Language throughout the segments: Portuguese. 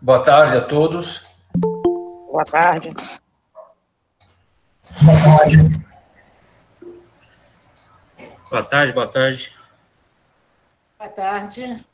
Boa tarde a todos. Boa tarde. Boa tarde. Boa tarde, boa tarde. Boa tarde.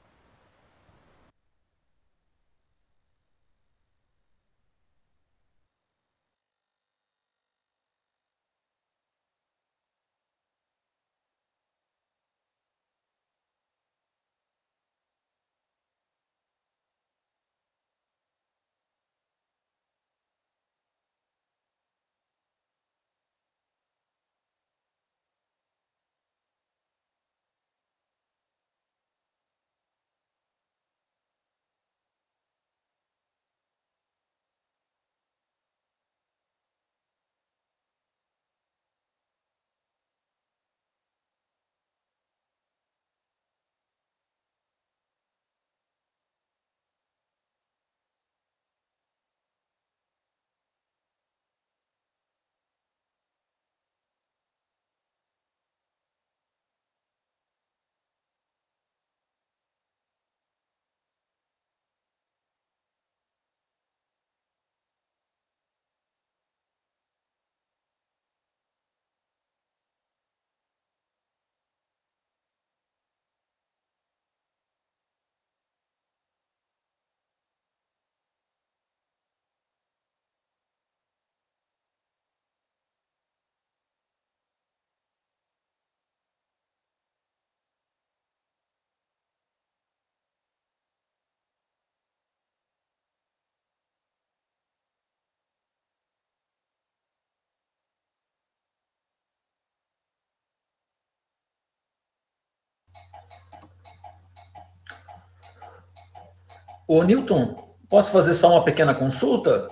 Ô, Newton, posso fazer só uma pequena consulta?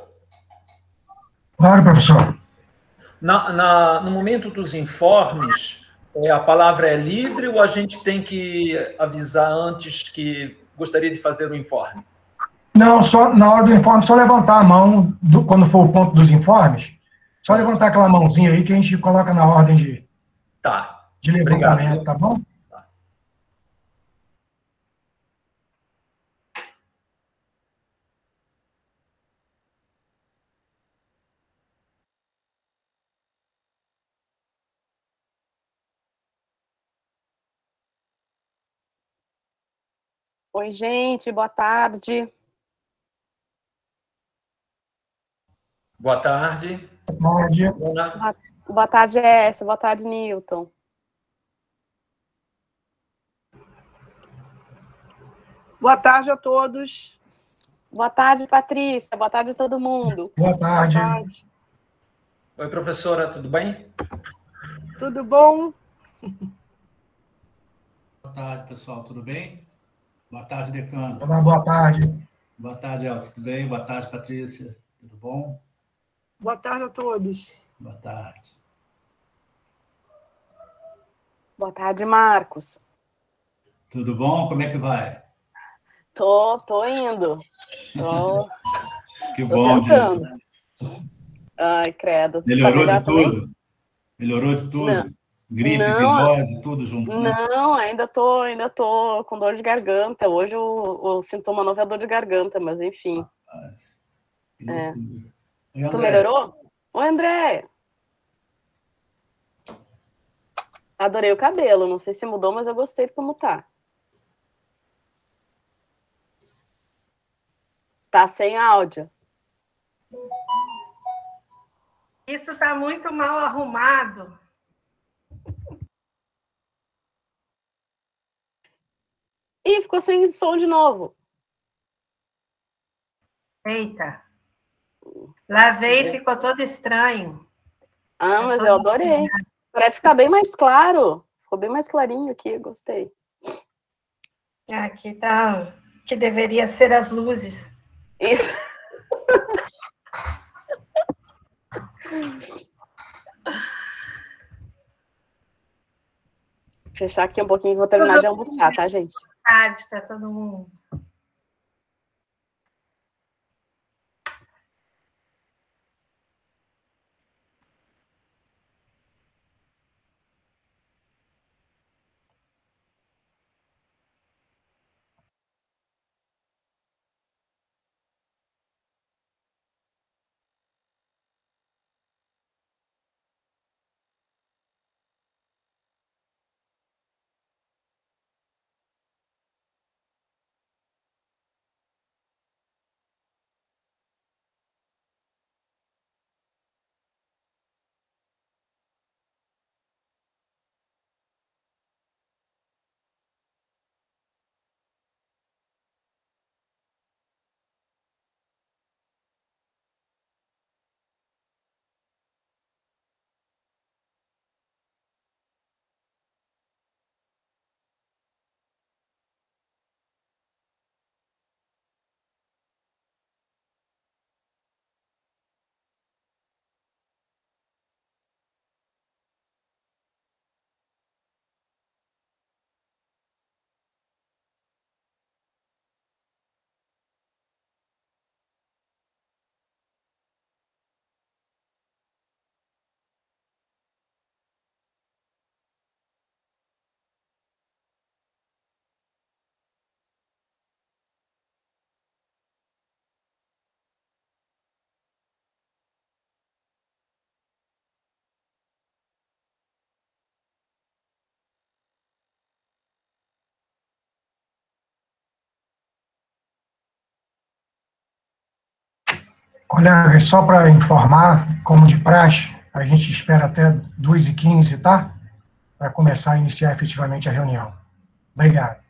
Claro, professor. No momento dos informes, a palavra é livre ou a gente tem que avisar antes que gostaria de fazer o informe? Não, só na hora do informe, só levantar a mão, quando for o ponto dos informes, só levantar aquela mãozinha aí que a gente coloca na ordem de levantamento, Obrigado. tá bom? Oi, gente, boa tarde. Boa tarde. Boa tarde. Boa tarde, Écio. Boa tarde, Newton. Boa tarde a todos. Boa tarde, Patrícia. Boa tarde a todo mundo. Boa tarde. Boa tarde. Oi, professora, tudo bem? Tudo bom? Boa tarde, pessoal, tudo bem? Boa tarde, decano. Olá, boa tarde. Boa tarde, Elcio, tudo bem? Boa tarde, Patrícia, tudo bom? Boa tarde a todos. Boa tarde. Boa tarde, Marcos. Tudo bom? Como é que vai? Tô indo. Que Tô bom, tentando. Dito. Ai, credo. Melhorou tá de tudo? também? Melhorou de tudo? Não. Gripe, Não, virose, tudo junto, né? não, ainda tô com dor de garganta. Hoje o sintoma novo é a dor de garganta, mas enfim. Rapaz, que loucura. Oi, Tu André. melhorou? Oi, André. Adorei o cabelo. Não sei se mudou, mas eu gostei de como tá. Tá sem áudio. Isso está muito mal arrumado. Ih, ficou sem som de novo. Eita. Lavei e ficou todo estranho. Ah, mas eu adorei. Parece que tá bem mais claro. Ficou bem mais clarinho aqui, gostei. Aqui tá que deveria ser as luzes. Isso. Fechar aqui um pouquinho e vou terminar de almoçar, tá, gente? Boa tarde para todo mundo. Colegas, só para informar, como de praxe, a gente espera até 2h15, tá? Para começar a iniciar efetivamente a reunião. Obrigado.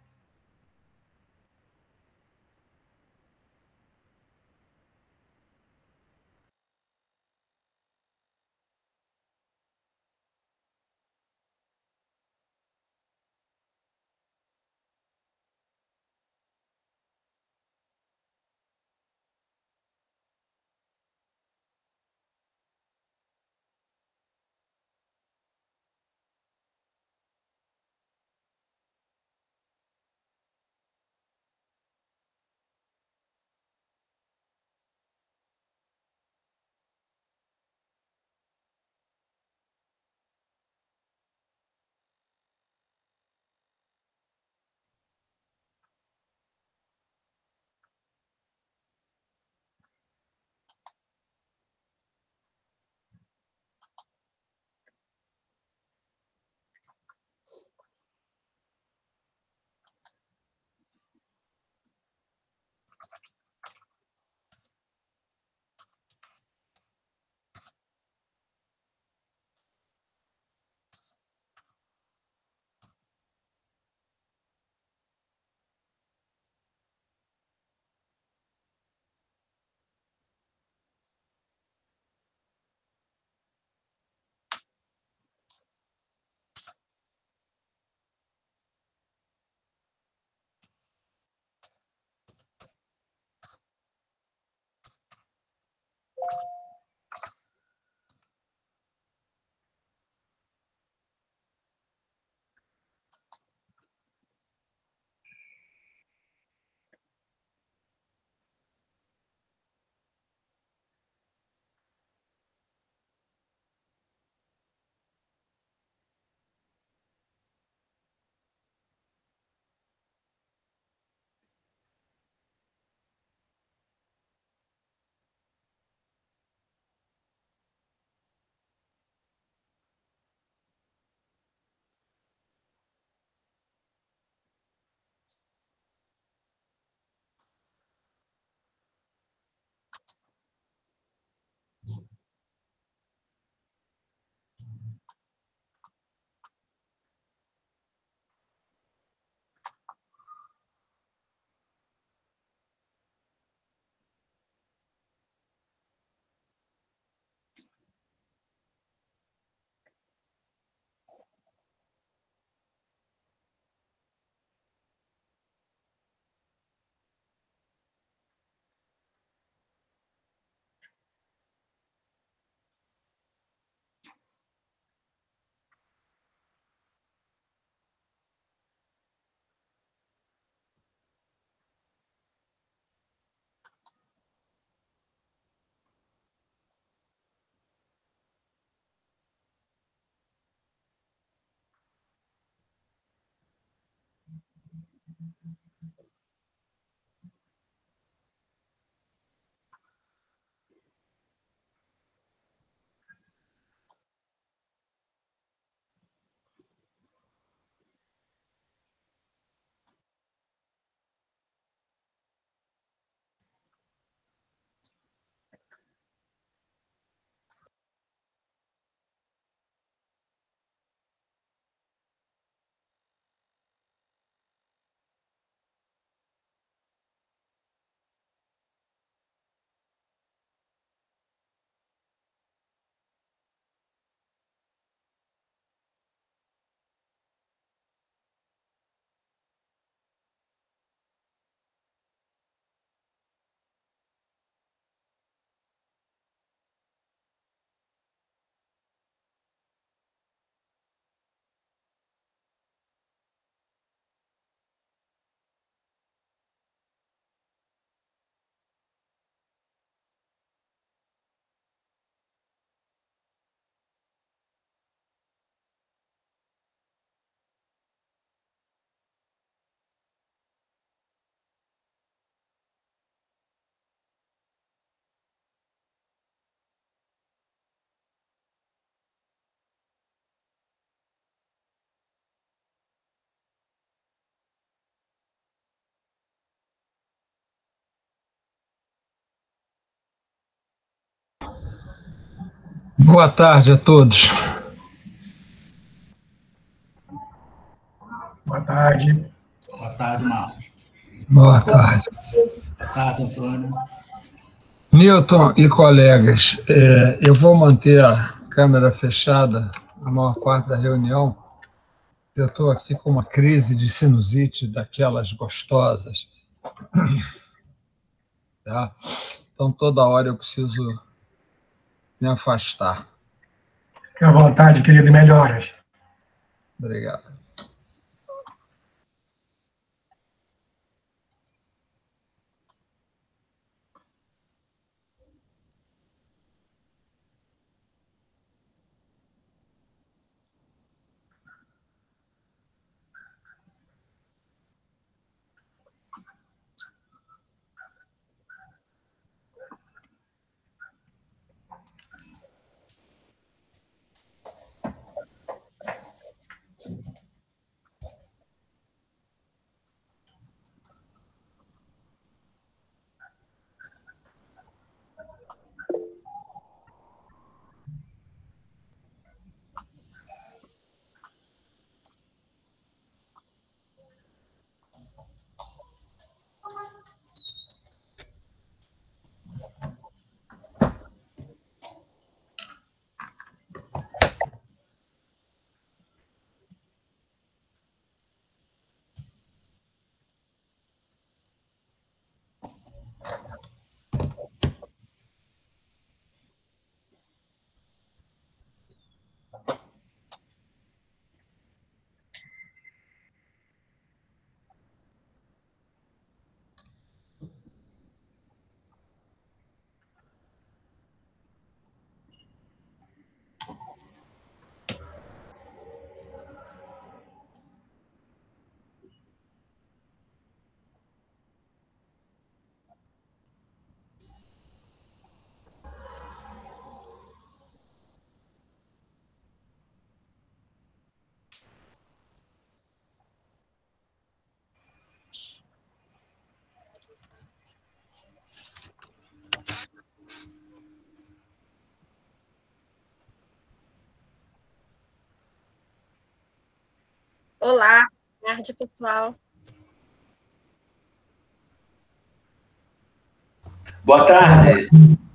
Boa tarde a todos. Boa tarde. Boa tarde, Marcos. Boa tarde. Boa tarde, Antônio. Newton e colegas, eu vou manter a câmera fechada a maior parte da reunião. Eu estou aqui com uma crise de sinusite daquelas gostosas. Tá? Então, toda hora eu preciso me afastar. Fique à vontade, querido, melhoras. Obrigado. Olá, boa tarde, pessoal. Boa tarde.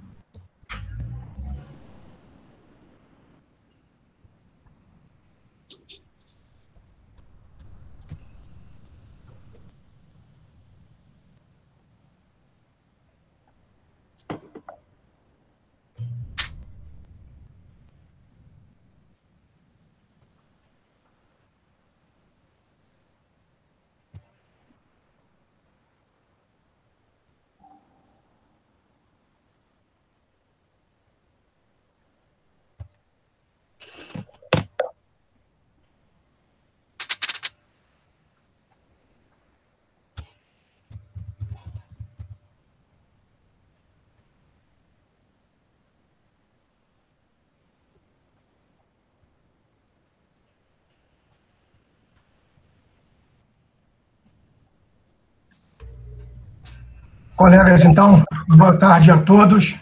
Colegas, então, boa tarde a todos.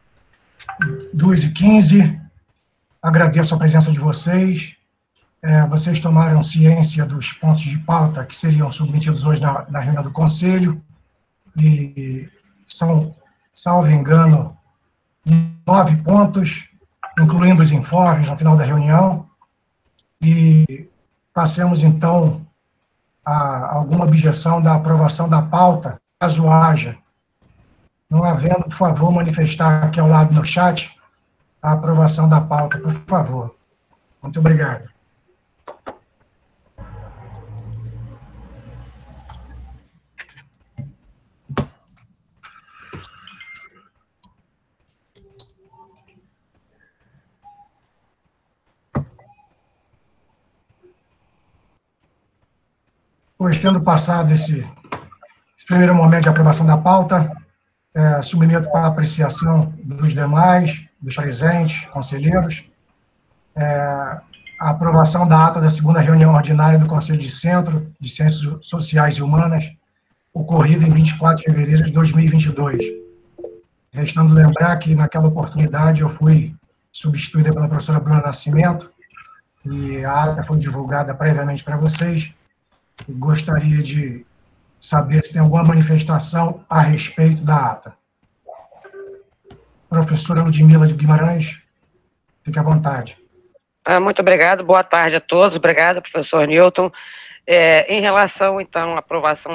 2h15. Agradeço a presença de vocês. Vocês tomaram ciência dos pontos de pauta que seriam submetidos hoje na reunião do Conselho, e são, salvo engano, 9 pontos, incluindo os informes no final da reunião, e passemos, então, a alguma objeção da aprovação da pauta, caso haja. Não havendo, por favor, manifestar aqui ao lado no chat a aprovação da pauta, por favor. Muito obrigado. Pois, tendo passado esse primeiro momento de aprovação da pauta, submeto para apreciação dos demais, dos presentes, conselheiros, a aprovação da ata da segunda reunião ordinária do Conselho de Centro de Ciências Sociais e Humanas, ocorrida em 24 de fevereiro de 2022. Restando lembrar que, naquela oportunidade, eu fui substituída pela professora Bruna Nascimento, e a ata foi divulgada previamente para vocês. E gostaria de saber se tem alguma manifestação a respeito da ata. Professora Ludmila de Guimarães, fique à vontade. Muito obrigado, boa tarde a todos. Obrigado, professor Newton. Em relação, então, à aprovação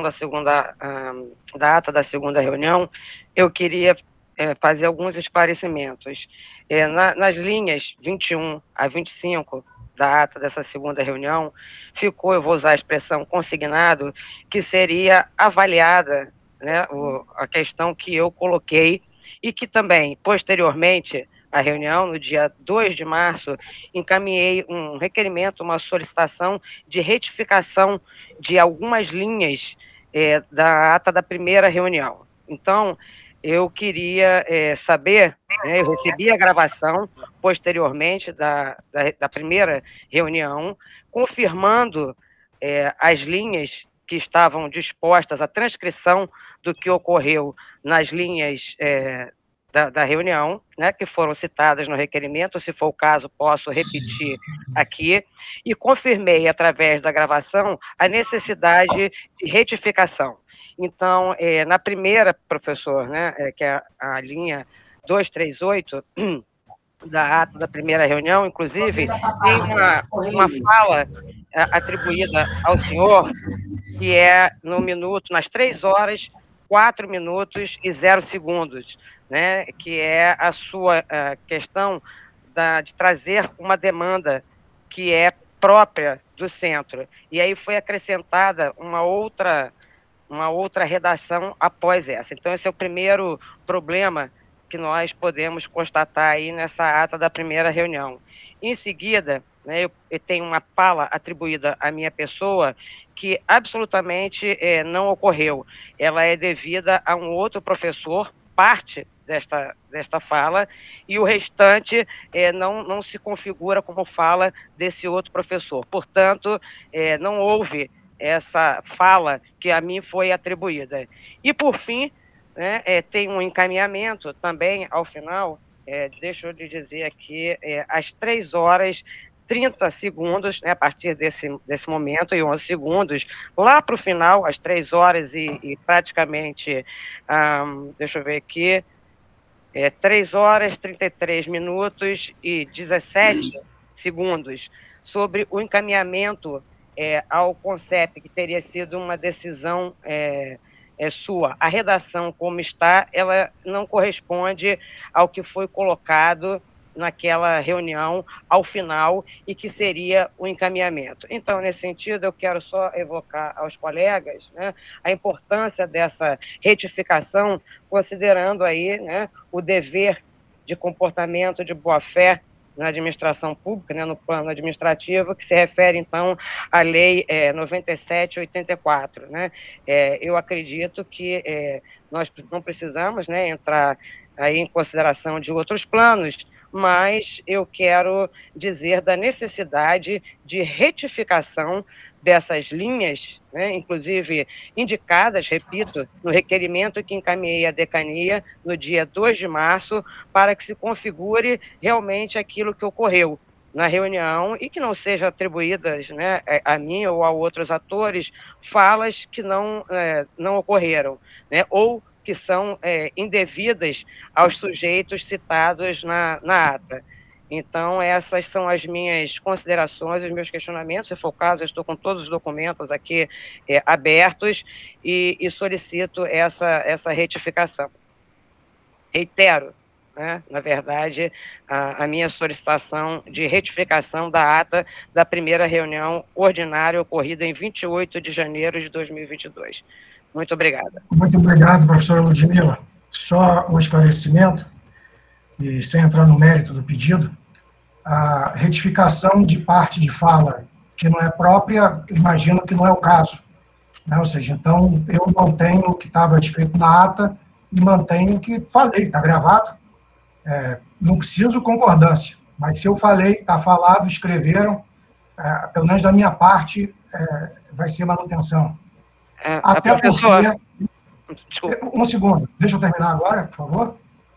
da ata da segunda reunião, eu queria fazer alguns esclarecimentos. Nas linhas 21 a 25 da ata dessa segunda reunião, ficou, eu vou usar a expressão consignado, que seria avaliada, né, a questão que eu coloquei, e que também, posteriormente à reunião, no dia 2 de março, encaminhei um requerimento, uma solicitação de retificação de algumas linhas da ata da primeira reunião. Então, eu queria saber, né, eu recebi a gravação posteriormente da primeira reunião, confirmando as linhas que estavam dispostas, a transcrição do que ocorreu nas linhas da reunião, né, que foram citadas no requerimento. Se for o caso, posso repetir aqui, e confirmei, através da gravação, a necessidade de retificação. Então, na primeira, professor, né, que é a linha 238 da ata da primeira reunião, inclusive, tem uma fala atribuída ao senhor, que é no minuto, nas 3 horas, 4 minutos e 0 segundos, né, que é a sua questão de trazer uma demanda que é própria do centro. E aí foi acrescentada uma outra redação após essa. Então, esse é o primeiro problema que nós podemos constatar aí nessa ata da primeira reunião. Em seguida, né, eu tenho uma fala atribuída à minha pessoa que absolutamente não ocorreu. Ela é devida a um outro professor, parte desta fala, e o restante não se configura como fala desse outro professor. Portanto, não houve essa fala que a mim foi atribuída. E, por fim, né, tem um encaminhamento também, ao final, deixa eu lhe dizer aqui, às 3 horas 30 segundos, né, a partir desse momento, e 11 segundos, lá para o final, às 3 horas e praticamente, deixa eu ver aqui, 3 horas, 33 minutos e 17 segundos, sobre o encaminhamento ao CONCEP, que teria sido uma decisão sua. A redação, como está, ela não corresponde ao que foi colocado naquela reunião ao final e que seria o encaminhamento. Então, nesse sentido, eu quero só evocar aos colegas, né, a importância dessa retificação, considerando aí, né, o dever de comportamento de boa-fé na administração pública, né, no plano administrativo, que se refere, então, à Lei 97/84. Né? Eu acredito que nós não precisamos, né, entrar aí em consideração de outros planos, mas eu quero dizer da necessidade de retificação dessas linhas, né, inclusive indicadas, repito, no requerimento que encaminhei à decania no dia 2 de março, para que se configure realmente aquilo que ocorreu na reunião e que não sejam atribuídas, né, a mim ou a outros atores falas que não ocorreram, né, ou que são indevidas aos sujeitos citados na ata. Então, essas são as minhas considerações, os meus questionamentos. Se for o caso, eu estou com todos os documentos aqui abertos e solicito essa retificação. Reitero, né, na verdade, a minha solicitação de retificação da ata da primeira reunião ordinária ocorrida em 28 de janeiro de 2022. Muito obrigada. Muito obrigado, professora Ludmila. Só um esclarecimento, e sem entrar no mérito do pedido, a retificação de parte de fala que não é própria, imagino que não é o caso. Né? Ou seja, então, eu mantenho o que estava escrito na ata e mantenho o que falei, está gravado. Não preciso concordância, mas se eu falei, está falado, escreveram, pelo menos da minha parte, vai ser manutenção. Até porque... Desculpa. Um segundo, deixa eu terminar agora, por favor.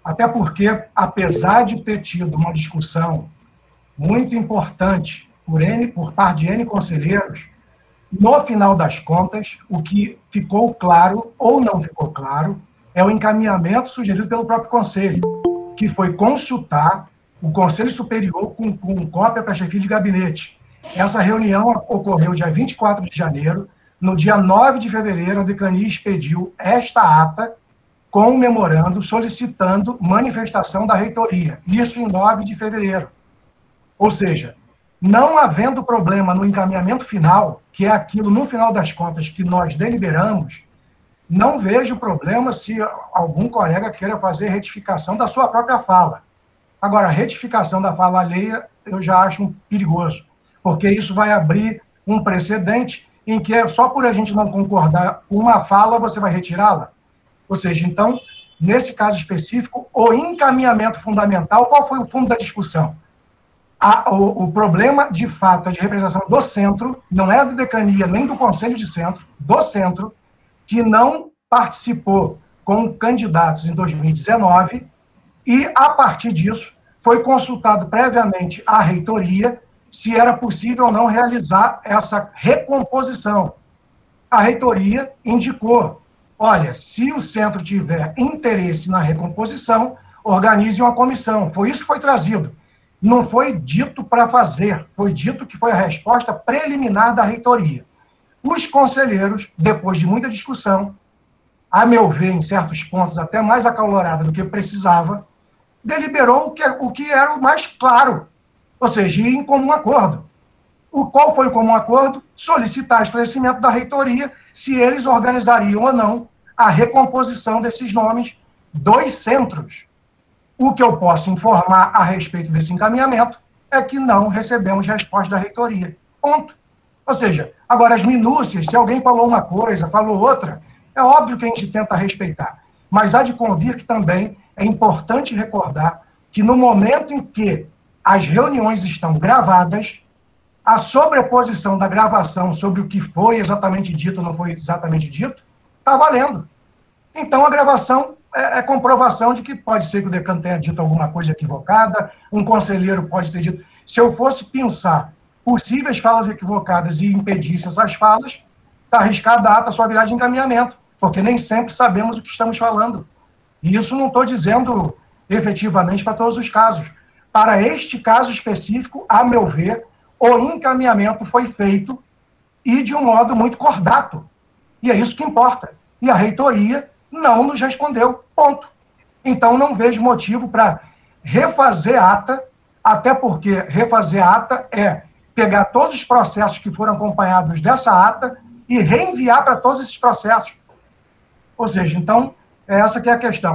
Até porque, apesar de ter tido uma discussão muito importante por parte de N conselheiros, no final das contas, o que ficou claro ou não ficou claro é o encaminhamento sugerido pelo próprio Conselho, que foi consultar o Conselho Superior com cópia para a chefia de gabinete. Essa reunião ocorreu dia 24 de janeiro. No dia 9 de fevereiro, a decania expediu esta ata com um memorando solicitando manifestação da reitoria. Isso em 9 de fevereiro. Ou seja, não havendo problema no encaminhamento final, que é aquilo, no final das contas, que nós deliberamos, não vejo problema se algum colega queira fazer retificação da sua própria fala. Agora, a retificação da fala alheia, eu já acho perigoso, porque isso vai abrir um precedente em que só por a gente não concordar com uma fala, você vai retirá-la. Ou seja, então, nesse caso específico, o encaminhamento fundamental, qual foi o fundo da discussão? O problema, de fato, é de representação do centro, não é da decania nem do Conselho de Centro, do centro, que não participou com candidatos em 2019, e, a partir disso, foi consultado previamente à reitoria se era possível ou não realizar essa recomposição. A reitoria indicou, olha, se o centro tiver interesse na recomposição, organize uma comissão. Foi isso que foi trazido. Não foi dito para fazer, foi dito que foi a resposta preliminar da reitoria. Os conselheiros, depois de muita discussão, a meu ver, em certos pontos até mais acalorada do que precisava, deliberou o que era o mais claro, ou seja, em comum acordo. Qual foi o comum acordo? Solicitar esclarecimento da reitoria se eles organizariam ou não a recomposição desses nomes dos centros. O que eu posso informar a respeito desse encaminhamento é que não recebemos resposta da reitoria. Ponto. Ou seja, agora as minúcias, se alguém falou uma coisa, falou outra, é óbvio que a gente tenta respeitar. Mas há de convir que também é importante recordar que no momento em que as reuniões estão gravadas, a sobreposição da gravação sobre o que foi exatamente dito ou não foi exatamente dito, está valendo. Então, a gravação é comprovação de que pode ser que o decano tenha dito alguma coisa equivocada, um conselheiro pode ter dito... Se eu fosse pensar possíveis falas equivocadas e impedisse essas falas, está arriscada a ata só virar de encaminhamento, porque nem sempre sabemos o que estamos falando. E isso não estou dizendo efetivamente para todos os casos. Para este caso específico, a meu ver, o encaminhamento foi feito e de um modo muito cordato. E é isso que importa. E a reitoria não nos respondeu. Ponto. Então, não vejo motivo para refazer ata, até porque refazer ata é pegar todos os processos que foram acompanhados dessa ata e reenviar para todos esses processos. Ou seja, então, essa que é a questão.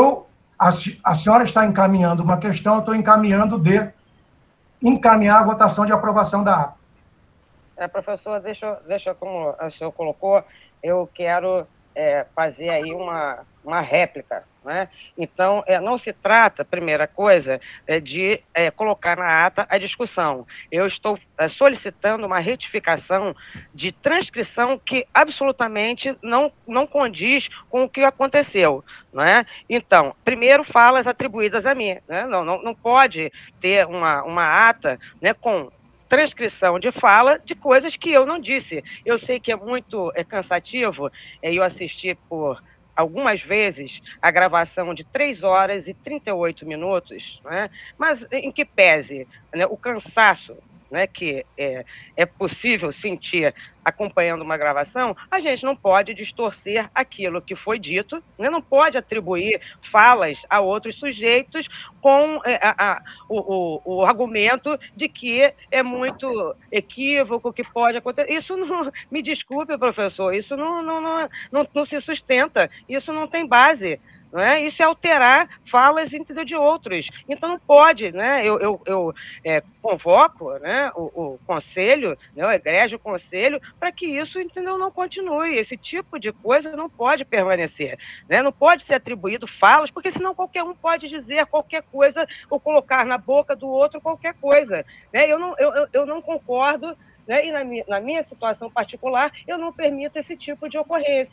A senhora está encaminhando uma questão, eu estou encaminhando de encaminhar a votação de aprovação da ata. Professor, deixa como o senhor colocou, eu quero fazer aí uma réplica, né? Então, não se trata, primeira coisa, de colocar na ata a discussão. Eu estou solicitando uma retificação de transcrição que absolutamente não condiz com o que aconteceu, né? Então, primeiro, falas atribuídas a mim, né? Não pode ter uma ata, né, com transcrição de fala de coisas que eu não disse. Eu sei que é muito cansativo, eu assisti por algumas vezes a gravação de 3 horas e 38 minutos, né? Mas em que pese, né, o cansaço, né, que é possível sentir acompanhando uma gravação, a gente não pode distorcer aquilo que foi dito, né? Não pode atribuir falas a outros sujeitos com o argumento de que é muito equívoco, que pode acontecer. Isso não, me desculpe, professor, isso não se sustenta, isso não tem base. Não é? Isso é alterar falas, entendeu, de outros. Então não pode, né? Eu convoco, né, o conselho, né, o egrégio conselho, para que isso, entendeu, não continue. Esse tipo de coisa não pode permanecer, né? Não pode ser atribuído falas, porque senão qualquer um pode dizer qualquer coisa ou colocar na boca do outro qualquer coisa, né? Eu não concordo, né? E na minha situação particular, eu não permito esse tipo de ocorrência.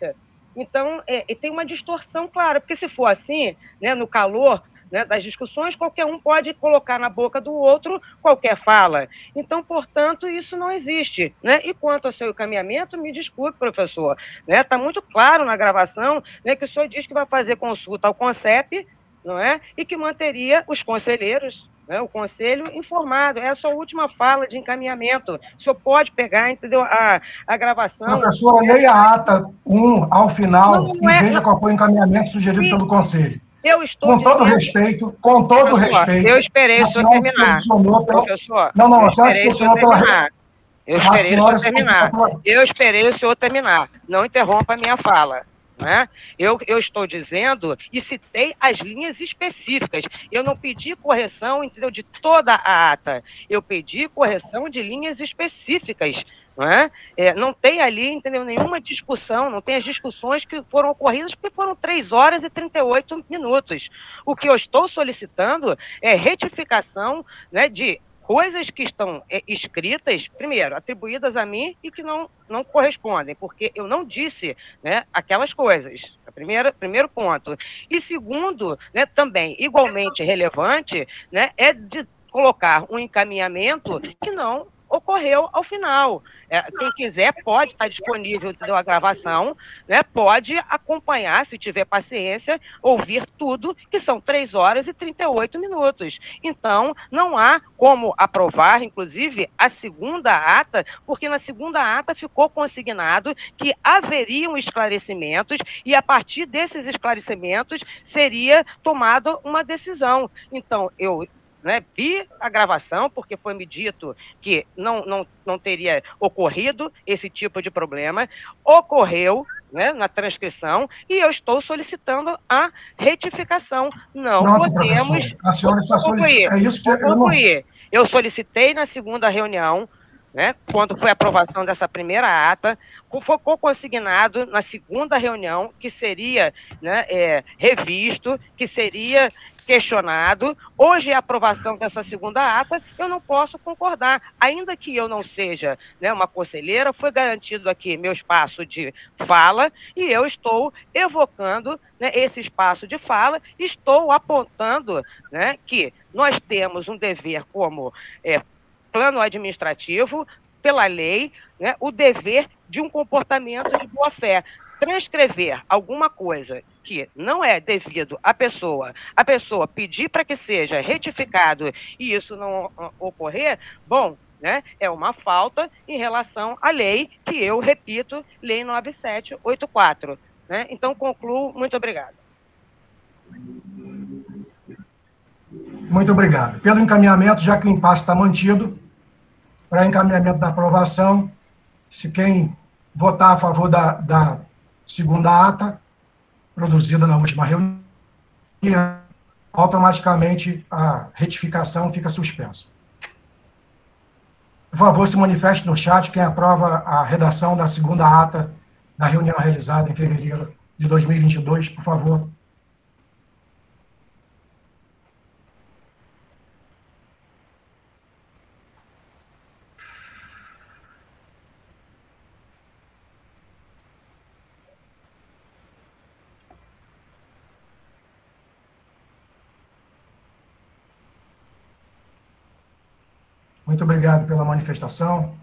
Então, tem uma distorção clara, porque se for assim, né, no calor, né, das discussões, qualquer um pode colocar na boca do outro qualquer fala. Então, portanto, isso não existe. Né? E quanto ao seu encaminhamento, me desculpe, professor, né, está muito claro na gravação, né, que o senhor diz que vai fazer consulta ao CONCEP, não é? E que manteria os conselheiros, né, o conselho informado. É a sua última fala de encaminhamento. O senhor pode pegar, entendeu, a gravação. Professor, leia a ata 1 ao final e veja qual foi o encaminhamento sugerido pelo conselho. Eu estou com todo respeito, com todo respeito. Eu esperei o senhor terminar. Professor, não, a senhora se posicionou pela... Eu esperei o senhor terminar. Eu esperei o senhor terminar. Não interrompa a minha fala. Né? Eu estou dizendo e citei as linhas específicas. Eu não pedi correção, entendeu, de toda a ata. Eu pedi correção de linhas específicas. Não é? Não tem ali, entendeu, nenhuma discussão, não tem as discussões que foram ocorridas, porque foram 3 horas e 38 minutos. O que eu estou solicitando é retificação, né, de coisas que estão escritas, primeiro, atribuídas a mim e que não correspondem, porque eu não disse, né, aquelas coisas. Primeiro ponto. E segundo, né, também igualmente relevante, né, é de colocar um encaminhamento que não ocorreu ao final. Quem quiser pode estar disponível a gravação, né, pode acompanhar, se tiver paciência, ouvir tudo, que são 3 horas e 38 minutos. Então, não há como aprovar, inclusive, a segunda ata, porque na segunda ata ficou consignado que haveriam esclarecimentos e, a partir desses esclarecimentos, seria tomada uma decisão. Então, eu vi a gravação, porque foi me dito que não teria ocorrido esse tipo de problema, ocorreu, né, na transcrição, e eu estou solicitando a retificação. Não podemos... A senhora está solicitando... É isso que eu solicitei na segunda reunião, né, quando foi a aprovação dessa primeira ata, ficou consignado na segunda reunião que seria, né, revisto, que seria questionado. Hoje, a aprovação dessa segunda ata, eu não posso concordar. Ainda que eu não seja, né, uma conselheira, foi garantido aqui meu espaço de fala e eu estou evocando, né, esse espaço de fala, estou apontando, né, que nós temos um dever como plano administrativo, pela lei, né, o dever de um comportamento de boa-fé. Transcrever alguma coisa que não é devido à pessoa, a pessoa pedir para que seja retificado e isso não ocorrer, bom, né, é uma falta em relação à lei, que eu repito, Lei 9784. Né? Então, concluo. Muito obrigado. Muito obrigado. Pelo encaminhamento, já que o impasse está mantido, para encaminhamento da aprovação, se quem votar a favor da segunda ata, produzida na última reunião, automaticamente a retificação fica suspensa. Por favor, se manifeste no chat quem aprova a redação da segunda ata da reunião realizada em fevereiro de 2022, por favor. Muito obrigado pela manifestação.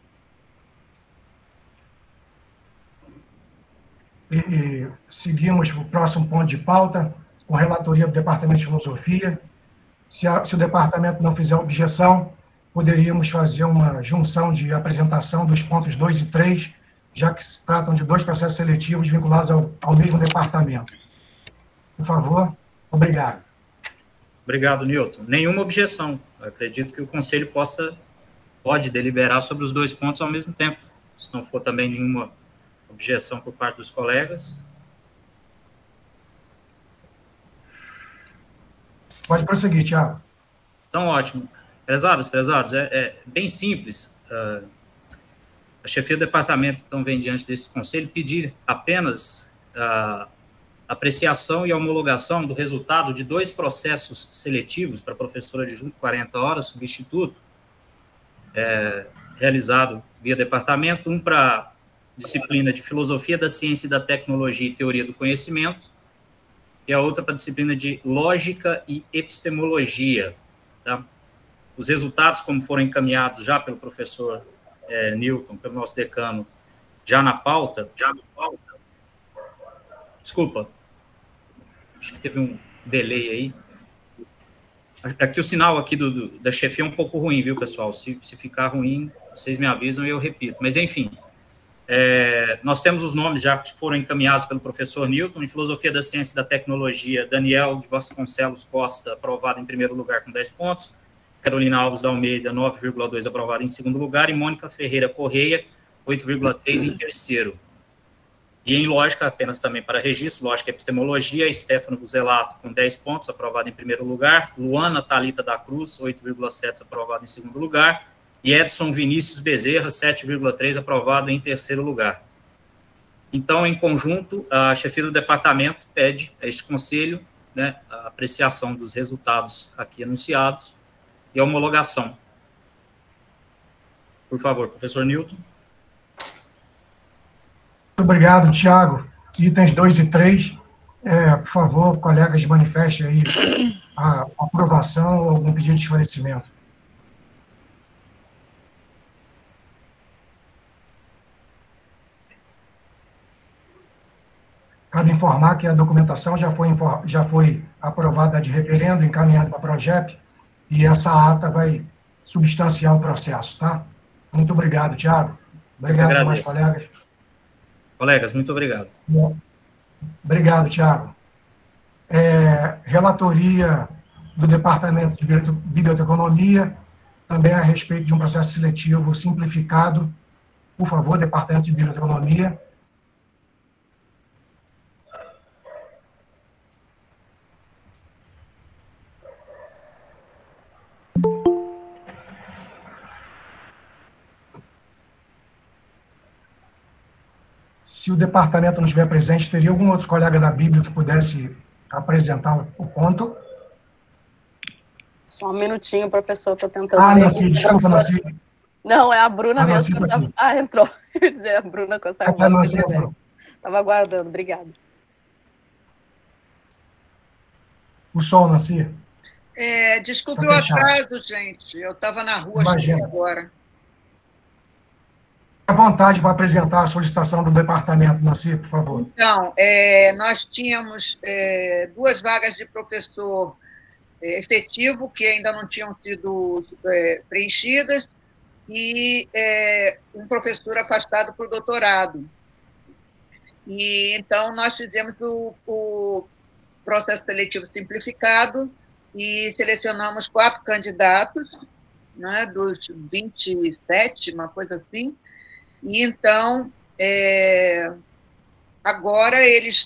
E seguimos para o próximo ponto de pauta, com relatoria do Departamento de Filosofia. Se o departamento não fizer objeção, poderíamos fazer uma junção de apresentação dos pontos 2 e 3, já que se tratam de 2 processos seletivos vinculados ao mesmo departamento. Por favor, obrigado. Obrigado, Newton. Nenhuma objeção. Eu acredito que o Conselho pode deliberar sobre os 2 pontos ao mesmo tempo. Se não for também nenhuma objeção por parte dos colegas. Pode prosseguir, Thiago. Então, ótimo. Prezados, é bem simples. A chefia do departamento, então, vem diante desse Conselho pedir apenas apreciação e homologação do resultado de 2 processos seletivos para professora adjunto 40 horas, substituto, realizado via departamento, um para disciplina de Filosofia da Ciência e da Tecnologia e Teoria do Conhecimento, e a outra para a disciplina de Lógica e Epistemologia. Tá? Os resultados, como foram encaminhados já pelo professor Newton, pelo nosso decano, já na pauta. Desculpa, acho que teve um delay aí. Aqui o sinal aqui da chefia é um pouco ruim, viu, pessoal? Se ficar ruim, vocês me avisam e eu repito. Mas, enfim, nós temos os nomes já que foram encaminhados pelo professor Newton. Em Filosofia da Ciência e da Tecnologia, Daniel de Vasconcelos Costa, aprovado em primeiro lugar com 10 pontos. Carolina Alves da Almeida, 9,2, aprovada em segundo lugar. E Mônica Ferreira Correia, 8,3 em terceiro. E em Lógica, apenas também para registro, Lógica e Epistemologia, Stefano Buzelato, com 10 pontos, aprovado em primeiro lugar. Luana Thalita da Cruz, 8,7, aprovado em segundo lugar. E Edson Vinícius Bezerra, 7,3, aprovado em terceiro lugar. Então, em conjunto, a chefia do departamento pede a este conselho, né, a apreciação dos resultados aqui anunciados e a homologação. Por favor, professor Newton. Muito obrigado, Tiago. Itens 2 e 3, por favor, colegas, manifestem aí a aprovação ou algum pedido de esclarecimento. Cabe informar que a documentação já foi aprovada de referendo, encaminhada para a PROGEP, e essa ata vai substanciar o processo, tá? Muito obrigado, Tiago. Obrigado, demais colegas. Colegas, muito obrigado. Obrigado, Tiago. Relatoria do Departamento de Biblioteconomia, também a respeito de um processo seletivo simplificado. Por favor, Departamento de Biblioteconomia. Se o departamento não estiver presente, teria algum outro colega da Bíblia que pudesse apresentar o ponto? Só um minutinho, professor, estou tentando... Nancy, desculpa, Nancy. Não, é a Bruna mesmo. Entrou. Eu ia dizer, a Bruna com essa voz que estava aguardando, obrigada. O som, Nancy. Desculpe o atraso, gente. Eu estava na rua agora. À vontade para apresentar a solicitação do departamento, Nancy, por favor. Então, nós tínhamos 2 vagas de professor efetivo que ainda não tinham sido preenchidas e um professor afastado por doutorado. E, então, nós fizemos o processo seletivo simplificado e selecionamos 4 candidatos, né, dos 27, uma coisa assim. E, então, agora eles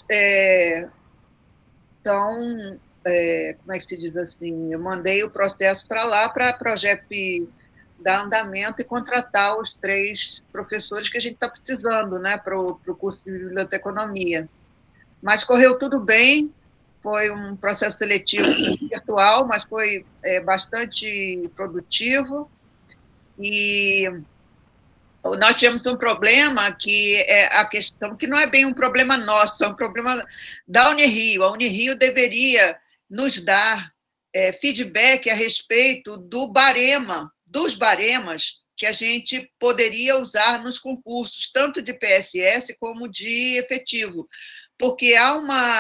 estão, como é que se diz assim, eu mandei o processo para lá, para a PROGEP dar andamento e contratar os 3 professores que a gente está precisando, né, para o curso de biblioteconomia. Mas correu tudo bem, foi um processo seletivo virtual, mas foi bastante produtivo, e nós tivemos um problema que é a questão, que não é bem um problema nosso, é um problema da Unirio. A Unirio deveria nos dar feedback a respeito dos baremas que a gente poderia usar nos concursos, tanto de PSS como de efetivo, porque há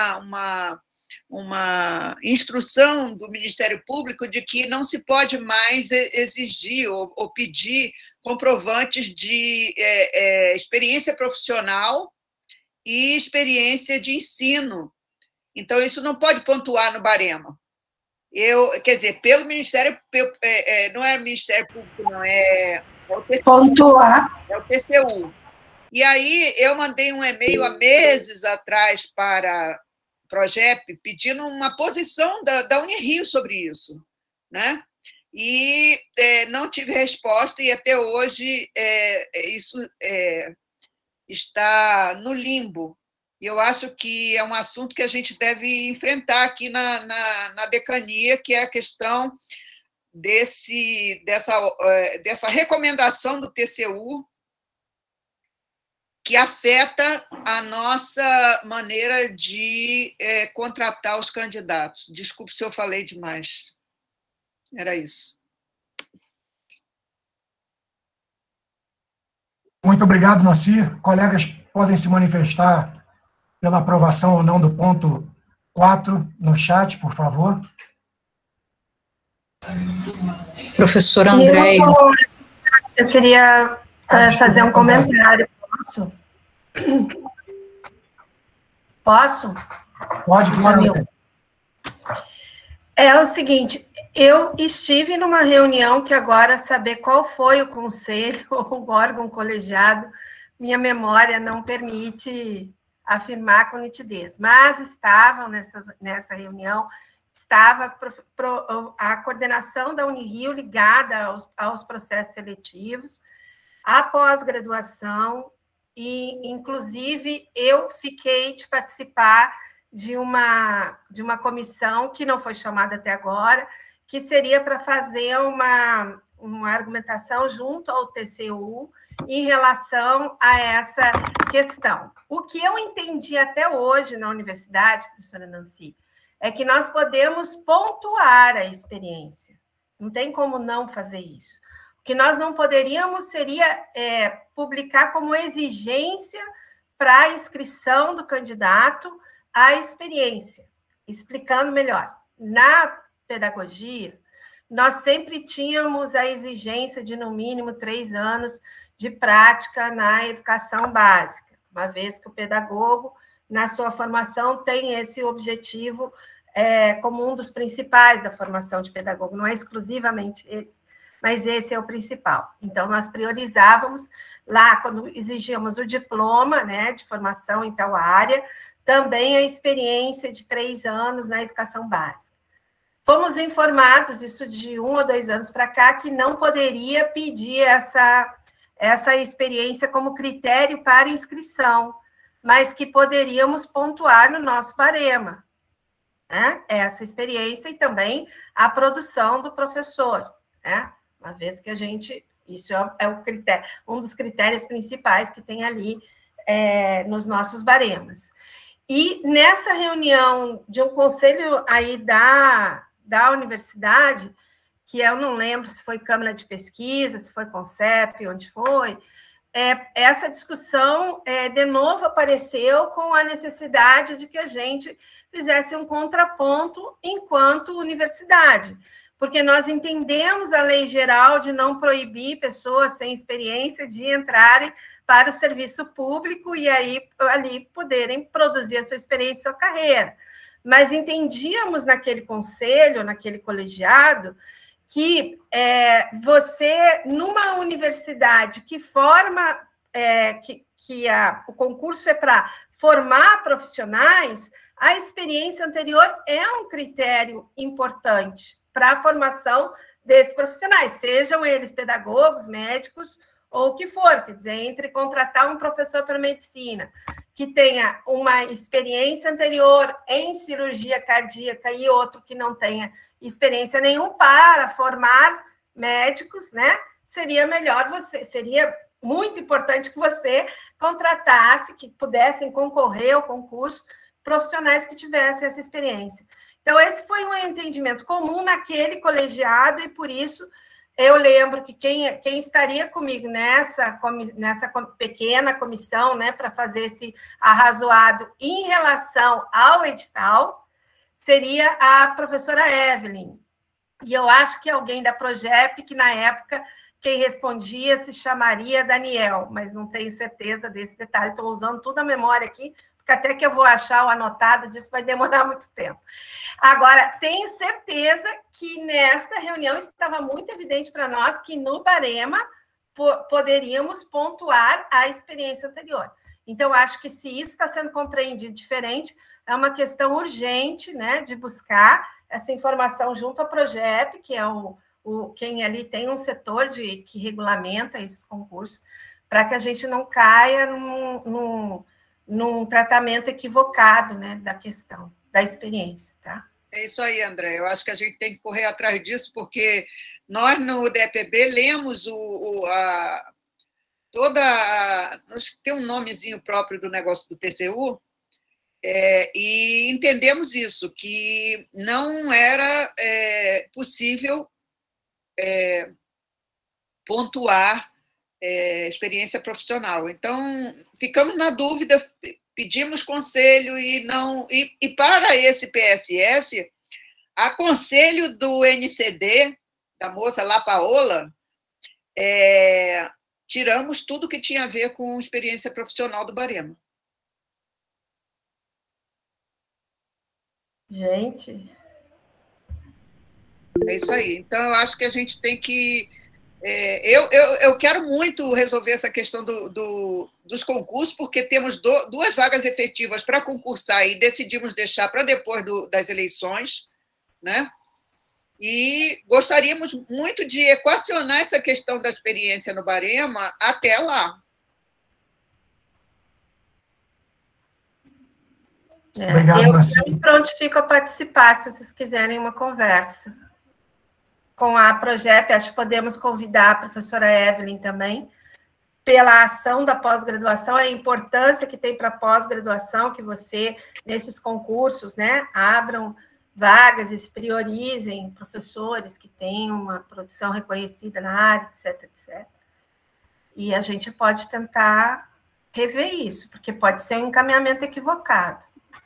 uma instrução do Ministério Público de que não se pode mais exigir ou pedir comprovantes de experiência profissional e experiência de ensino. Então, isso não pode pontuar no barema. Quer dizer, pelo Ministério... não é o Ministério Público, não, é o TCU. Pontuar. É o TCU. E aí, eu mandei um e-mail há meses atrás para PROGEP, pedindo uma posição da Unirio sobre isso, né? E não tive resposta, e até hoje isso está no limbo. E eu acho que é um assunto que a gente deve enfrentar aqui na decania, que é a questão dessa recomendação do TCU, que afeta a nossa maneira de contratar os candidatos. Desculpe se eu falei demais. Era isso. Muito obrigado, Nancy. Colegas podem se manifestar pela aprovação ou não do ponto 4 no chat, por favor. Professora Andréia. Eu queria fazer um comentário. Posso? Posso? Pode, claro. É o seguinte, eu estive numa reunião que agora saber qual foi o conselho ou o órgão colegiado, minha memória não permite afirmar com nitidez, mas estavam nessa reunião, estava a coordenação da Unirio ligada aos processos seletivos, a pós-graduação, e, inclusive, eu fiquei de participar de uma comissão que não foi chamada até agora, que seria para fazer uma argumentação junto ao TCU em relação a essa questão. O que eu entendi até hoje na universidade, professora Nancy, é que nós podemos pontuar a experiência. Não tem como não fazer isso. O que nós não poderíamos seria publicar como exigência para a inscrição do candidato a experiência. Explicando melhor. Na pedagogia, nós sempre tínhamos a exigência de, no mínimo, 3 anos de prática na educação básica, uma vez que o pedagogo, na sua formação, tem esse objetivo como um dos principais da formação de pedagogo, não é exclusivamente esse, mas esse é o principal. Então, nós priorizávamos lá, quando exigíamos o diploma, né, de formação em tal área, também a experiência de 3 anos na educação básica. Fomos informados, isso de 1 ou 2 anos para cá, que não poderia pedir essa experiência como critério para inscrição, mas que poderíamos pontuar no nosso barema, né? Essa experiência e também a produção do professor, né? Uma vez que isso é o critério, um dos critérios principais que tem ali nos nossos baremas. E nessa reunião de um conselho aí da universidade, que eu não lembro se foi Câmara de Pesquisa, se foi CONCEP, onde foi, essa discussão de novo apareceu com a necessidade de que a gente fizesse um contraponto enquanto universidade, porque nós entendemos a lei geral de não proibir pessoas sem experiência de entrarem para o serviço público e aí ali poderem produzir a sua experiência, a sua carreira. Mas entendíamos naquele conselho, naquele colegiado, que você, numa universidade que forma, o concurso é para formar profissionais, a experiência anterior é um critério importante para a formação desses profissionais, sejam eles pedagogos, médicos, ou o que for, quer dizer, entre contratar um professor para medicina, que tenha uma experiência anterior em cirurgia cardíaca e outro que não tenha experiência nenhuma para formar médicos, né? Seria muito importante que você contratasse, que pudessem concorrer ao concurso, profissionais que tivessem essa experiência. Então, esse foi um entendimento comum naquele colegiado e, por isso, eu lembro que quem estaria comigo nessa pequena comissão, né, para fazer esse arrazoado em relação ao edital, seria a professora Evelyn. E eu acho que alguém da Progep, que na época quem respondia se chamaria Daniel, mas não tenho certeza desse detalhe, estou usando toda a memória aqui, porque até que eu vou achar o anotado disso vai demorar muito tempo. Agora, tenho certeza que nesta reunião estava muito evidente para nós que no barema poderíamos pontuar a experiência anterior. Então, acho que se isso está sendo compreendido diferente, é uma questão urgente, né, de buscar essa informação junto ao Progep, que é quem ali tem um setor que regulamenta esses concursos, para que a gente não caia num tratamento equivocado, né, da questão, da experiência, tá? É isso aí, André. Eu acho que a gente tem que correr atrás disso, porque nós, no DEPB, lemos tem um nomezinho próprio do negócio do TCU, e entendemos isso, que não era possível pontuar experiência profissional. Então, ficamos na dúvida, pedimos conselho e para esse PSS, a conselho do NCD, da moça lá, Paola, tiramos tudo que tinha a ver com experiência profissional do Barema. Gente. É isso aí. Então, eu acho que a gente tem que... Eu quero muito resolver essa questão dos concursos, porque temos 2 vagas efetivas para concursar e decidimos deixar para depois das eleições, né? E gostaríamos muito de equacionar essa questão da experiência no Barema até lá. Obrigado, eu me prontifico a participar, se vocês quiserem uma conversa. Com a Progep, acho que podemos convidar a professora Evelyn também, pela ação da pós-graduação, a importância que tem para a pós-graduação, que você, nesses concursos, né, abram vagas e se priorizem professores que têm uma produção reconhecida na área, etc, etc. E a gente pode tentar rever isso, porque pode ser um encaminhamento equivocado.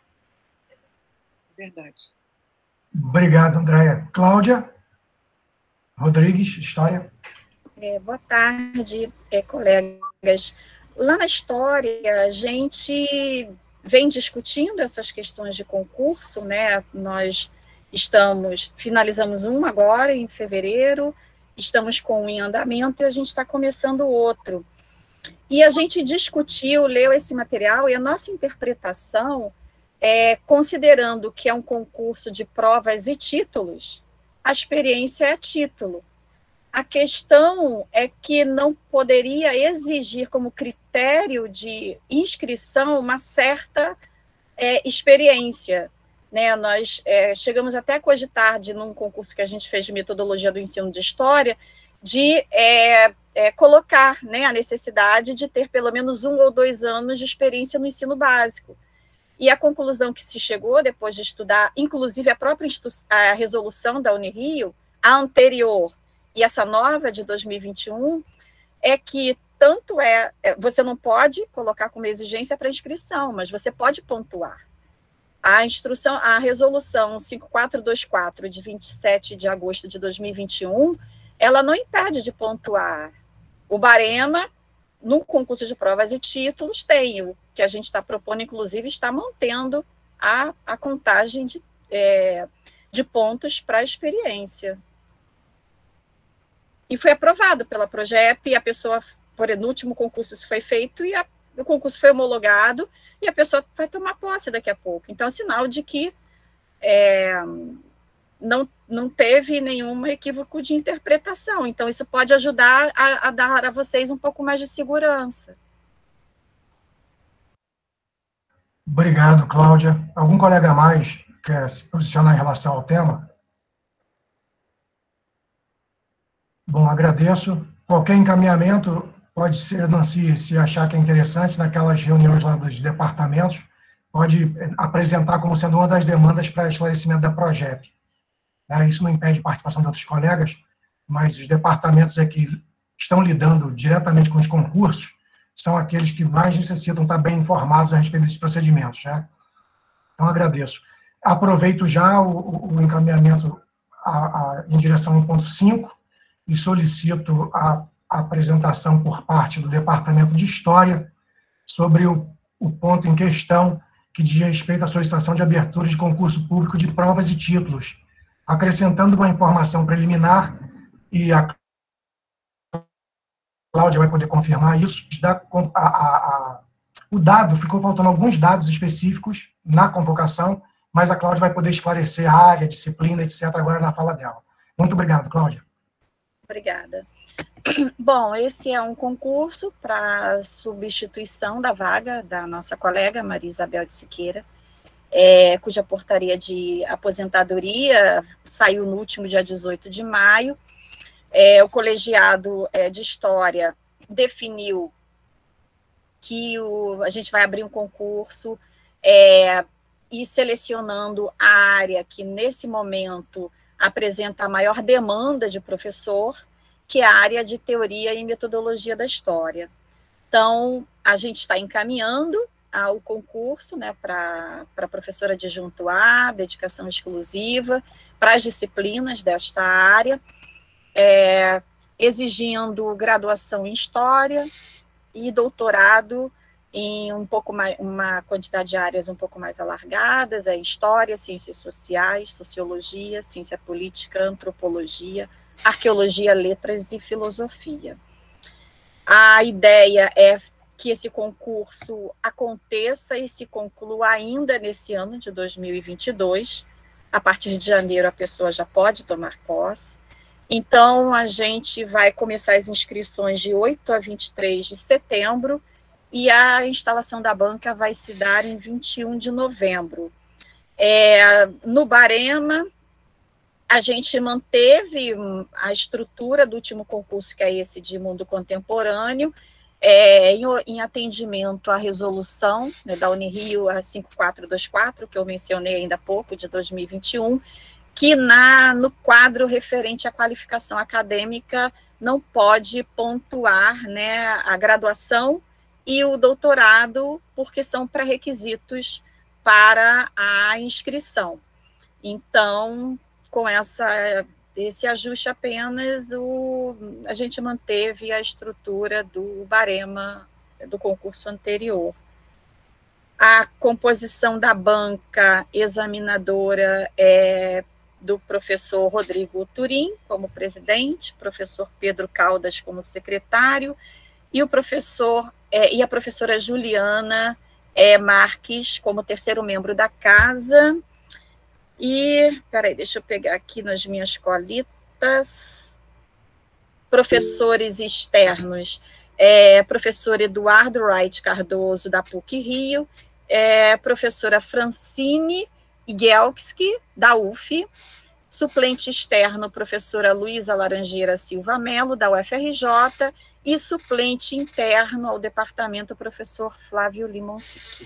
Verdade. Obrigado, Andréia. Cláudia Rodrigues, História. Boa tarde, colegas. Lá na História, a gente vem discutindo essas questões de concurso, né? Nós finalizamos um agora, em fevereiro, estamos com um em andamento e a gente está começando outro. E a gente discutiu, leu esse material, e a nossa interpretação considerando que é um concurso de provas e títulos, a experiência é título. A questão é que não poderia exigir como critério de inscrição uma certa experiência. Né? Nós chegamos até a cogitar, num concurso que a gente fez de metodologia do ensino de história, de colocar, né, a necessidade de ter pelo menos 1 ou 2 anos de experiência no ensino básico. E a conclusão que se chegou, depois de estudar, inclusive a própria a resolução da Unirio, a anterior e essa nova de 2021, é que tanto você não pode colocar como exigência para inscrição, mas você pode pontuar. A resolução 5424, de 27 de agosto de 2021, ela não impede de pontuar. O Barema, no concurso de provas e títulos, tem o que a gente está propondo, inclusive, está mantendo a contagem de pontos para a experiência. E foi aprovado pela Progep, e a pessoa, no último concurso isso foi feito, e o concurso foi homologado, e a pessoa vai tomar posse daqui a pouco. Então, é sinal de que não teve nenhum equívoco de interpretação. Então, isso pode ajudar a dar a vocês um pouco mais de segurança. Obrigado, Cláudia. Algum colega a mais quer se posicionar em relação ao tema? Bom, agradeço. Qualquer encaminhamento pode ser, Nancy, se achar que é interessante, naquelas reuniões lá dos departamentos, pode apresentar como sendo uma das demandas para esclarecimento da Progep. Isso não impede a participação de outros colegas, mas os departamentos que estão lidando diretamente com os concursos são aqueles que mais necessitam estar bem informados a respeito desses procedimentos. Né? Então, agradeço. Aproveito já o encaminhamento em direção ao ponto 5 e solicito a apresentação por parte do Departamento de História sobre o ponto em questão que diz respeito à solicitação de abertura de concurso público de provas e títulos, acrescentando uma informação preliminar, e a Cláudia vai poder confirmar isso, o dado, ficou faltando alguns dados específicos na convocação, mas a Cláudia vai poder esclarecer a área, disciplina, etc., agora na fala dela. Muito obrigado, Cláudia. Obrigada. Bom, esse é um concurso para substituição da vaga da nossa colega Maria Isabel de Siqueira, cuja portaria de aposentadoria saiu no último dia 18 de maio. O colegiado de História definiu que a gente vai abrir um concurso e selecionando a área que, nesse momento, apresenta a maior demanda de professor, que é a área de teoria e metodologia da história. Então, a gente está encaminhando o concurso, né, para professora adjunto A, dedicação exclusiva, para as disciplinas desta área, exigindo graduação em História e doutorado em uma quantidade de áreas um pouco mais alargadas, História, Ciências Sociais, Sociologia, Ciência Política, Antropologia, Arqueologia, Letras e Filosofia. A ideia é que esse concurso aconteça e se conclua ainda nesse ano de 2022. A partir de janeiro, a pessoa já pode tomar posse. Então, a gente vai começar as inscrições de 8 a 23 de setembro e a instalação da banca vai se dar em 21 de novembro. No Barema, a gente manteve a estrutura do último concurso, que é esse de Mundo Contemporâneo, em atendimento à resolução, né, da Unirio, a 5424, que eu mencionei ainda há pouco, de 2021, que no quadro referente à qualificação acadêmica não pode pontuar, né, a graduação e o doutorado, porque são pré-requisitos para a inscrição. Então, com esse ajuste apenas, a gente manteve a estrutura do barema do concurso anterior. A composição da banca examinadora é do professor Rodrigo Turim como presidente, professor Pedro Caldas como secretário, e a professora Juliana Marques como terceiro membro da casa. E, peraí, deixa eu pegar aqui nas minhas colitas. Professores externos, professor Eduardo Wright Cardoso, da PUC-Rio, professora Francine Igelski, da UF, suplente externo, professora Luísa Laranjeira Silva Melo, da UFRJ, e suplente interno ao departamento, professor Flávio Limonsic.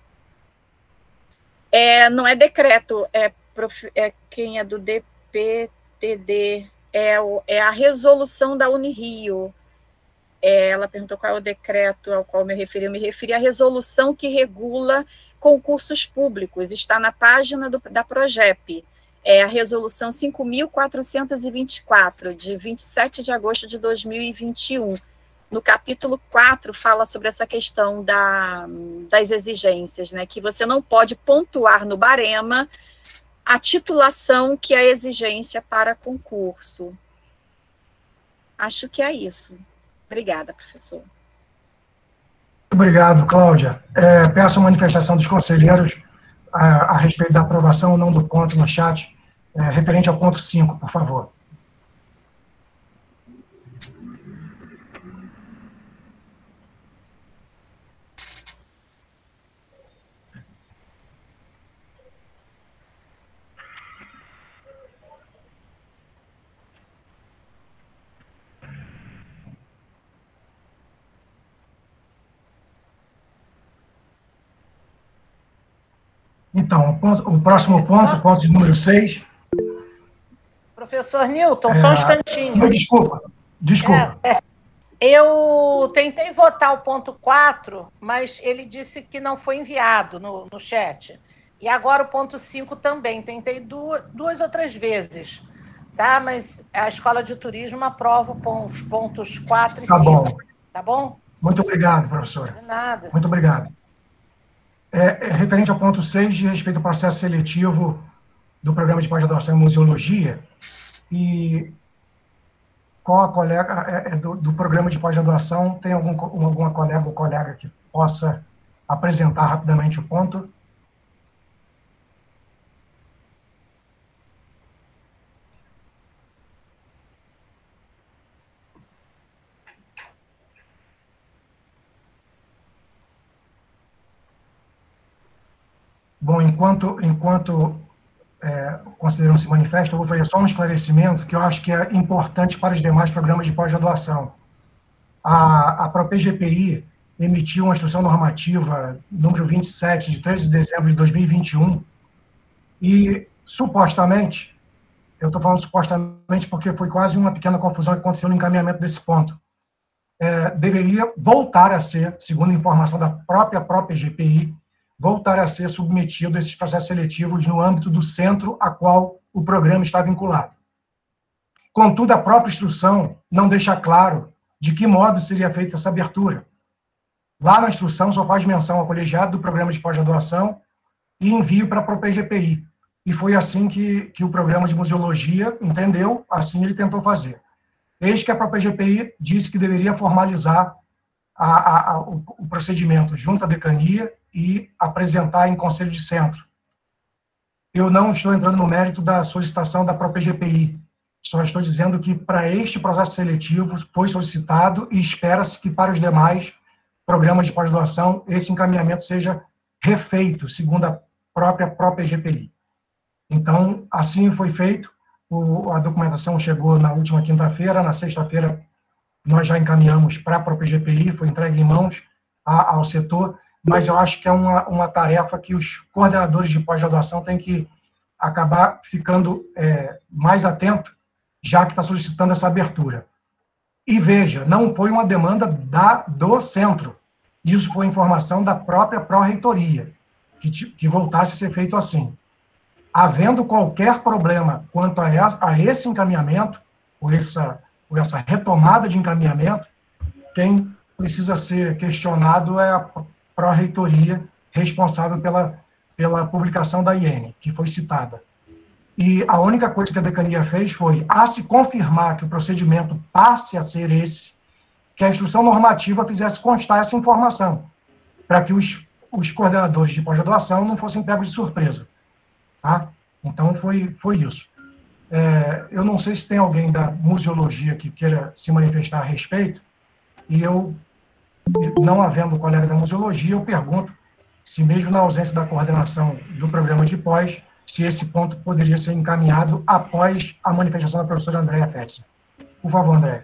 Não é decreto, quem é do DPTD, é a resolução da Unirio. Ela perguntou qual é o decreto ao qual me referi à resolução que regula concursos públicos, está na página da Progep, a resolução 5.424, de 27 de agosto de 2021. No capítulo 4, fala sobre essa questão das exigências, né, que você não pode pontuar no barema a titulação que é a exigência para concurso. Acho que é isso. Obrigada, professor. Obrigado, Cláudia. Peço a manifestação dos conselheiros a respeito da aprovação ou não do ponto no chat, referente ao ponto 5, por favor. Então, o próximo ponto, ponto de número 6. Professor Newton, só um instantinho. Desculpa. Eu tentei votar o ponto 4, mas ele disse que não foi enviado no chat. E agora o ponto 5 também. Tentei duas ou três vezes, tá? Mas a Escola de Turismo aprova os pontos 4 e 5. Bom. Tá bom? Muito obrigado, professora. De nada. Muito obrigado. Referente ao ponto 6, de respeito ao processo seletivo do programa de pós-graduação em Museologia, e qual a colega do programa de pós-graduação, tem alguma colega ou colega que possa apresentar rapidamente o ponto? Bom, enquanto o conselheiro se manifesta, eu vou fazer só um esclarecimento que eu acho que é importante para os demais programas de pós-graduação. a própria GPI emitiu uma instrução normativa número 27, de 13 de dezembro de 2021, e, supostamente, eu estou falando supostamente porque foi quase uma pequena confusão que aconteceu no encaminhamento desse ponto, deveria voltar a ser, segundo a informação da própria GPI, voltar a ser submetido a esses processos seletivos no âmbito do centro a qual o programa está vinculado. Contudo, a própria instrução não deixa claro de que modo seria feita essa abertura. Lá na instrução só faz menção ao colegiado do programa de pós-graduação e envio para a própria GPI. E foi assim que o programa de museologia entendeu, assim ele tentou fazer. Eis que a própria GPI disse que deveria formalizar o procedimento junto à decania e apresentar em conselho de centro. Eu não estou entrando no mérito da solicitação da própria GPI, só estou dizendo que para este processo seletivo foi solicitado e espera-se que para os demais programas de pós-graduação esse encaminhamento seja refeito, segundo a própria GPI. Então, assim foi feito, a documentação chegou na última quinta-feira, na sexta-feira nós já encaminhamos para a própria GPI, foi entregue em mãos ao setor, mas eu acho que é uma tarefa que os coordenadores de pós-graduação têm que acabar ficando mais atentos, já que está solicitando essa abertura. E veja, não foi uma demanda do centro, isso foi informação da própria pró-reitoria, que voltasse a ser feito assim. Havendo qualquer problema quanto a esse encaminhamento, ou essa retomada de encaminhamento, quem precisa ser questionado é a pró-reitoria responsável pela publicação da IN, que foi citada. E a única coisa que a decania fez foi, a se confirmar que o procedimento passe a ser esse, que a instrução normativa fizesse constar essa informação, para que os coordenadores de pós-graduação não fossem pegos de surpresa. Tá? Então, foi isso. Eu não sei se tem alguém da museologia que queira se manifestar a respeito, e eu, não havendo colega da museologia, eu pergunto se mesmo na ausência da coordenação do programa de pós, se esse ponto poderia ser encaminhado após a manifestação da professora Andréa Fetzer. Por favor, Andréa.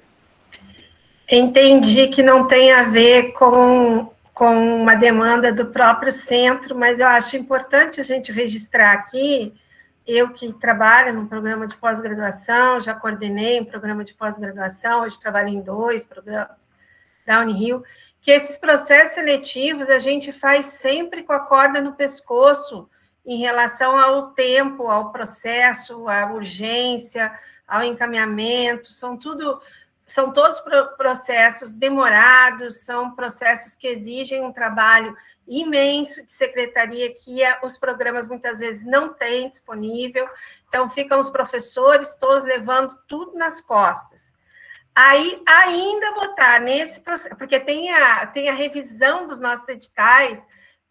Entendi que não tem a ver com uma demanda do próprio centro, mas eu acho importante a gente registrar aqui, eu que trabalho no programa de pós-graduação, já coordenei um programa de pós-graduação, hoje trabalho em 2 programas da Unirio, que esses processos seletivos a gente faz sempre com a corda no pescoço, em relação ao tempo, ao processo, à urgência, ao encaminhamento, são todos processos demorados, são processos que exigem um trabalho imenso de secretaria que os programas muitas vezes não têm disponível, então ficam os professores todos levando tudo nas costas. Aí, ainda botar nesse processo, porque tem a revisão dos nossos editais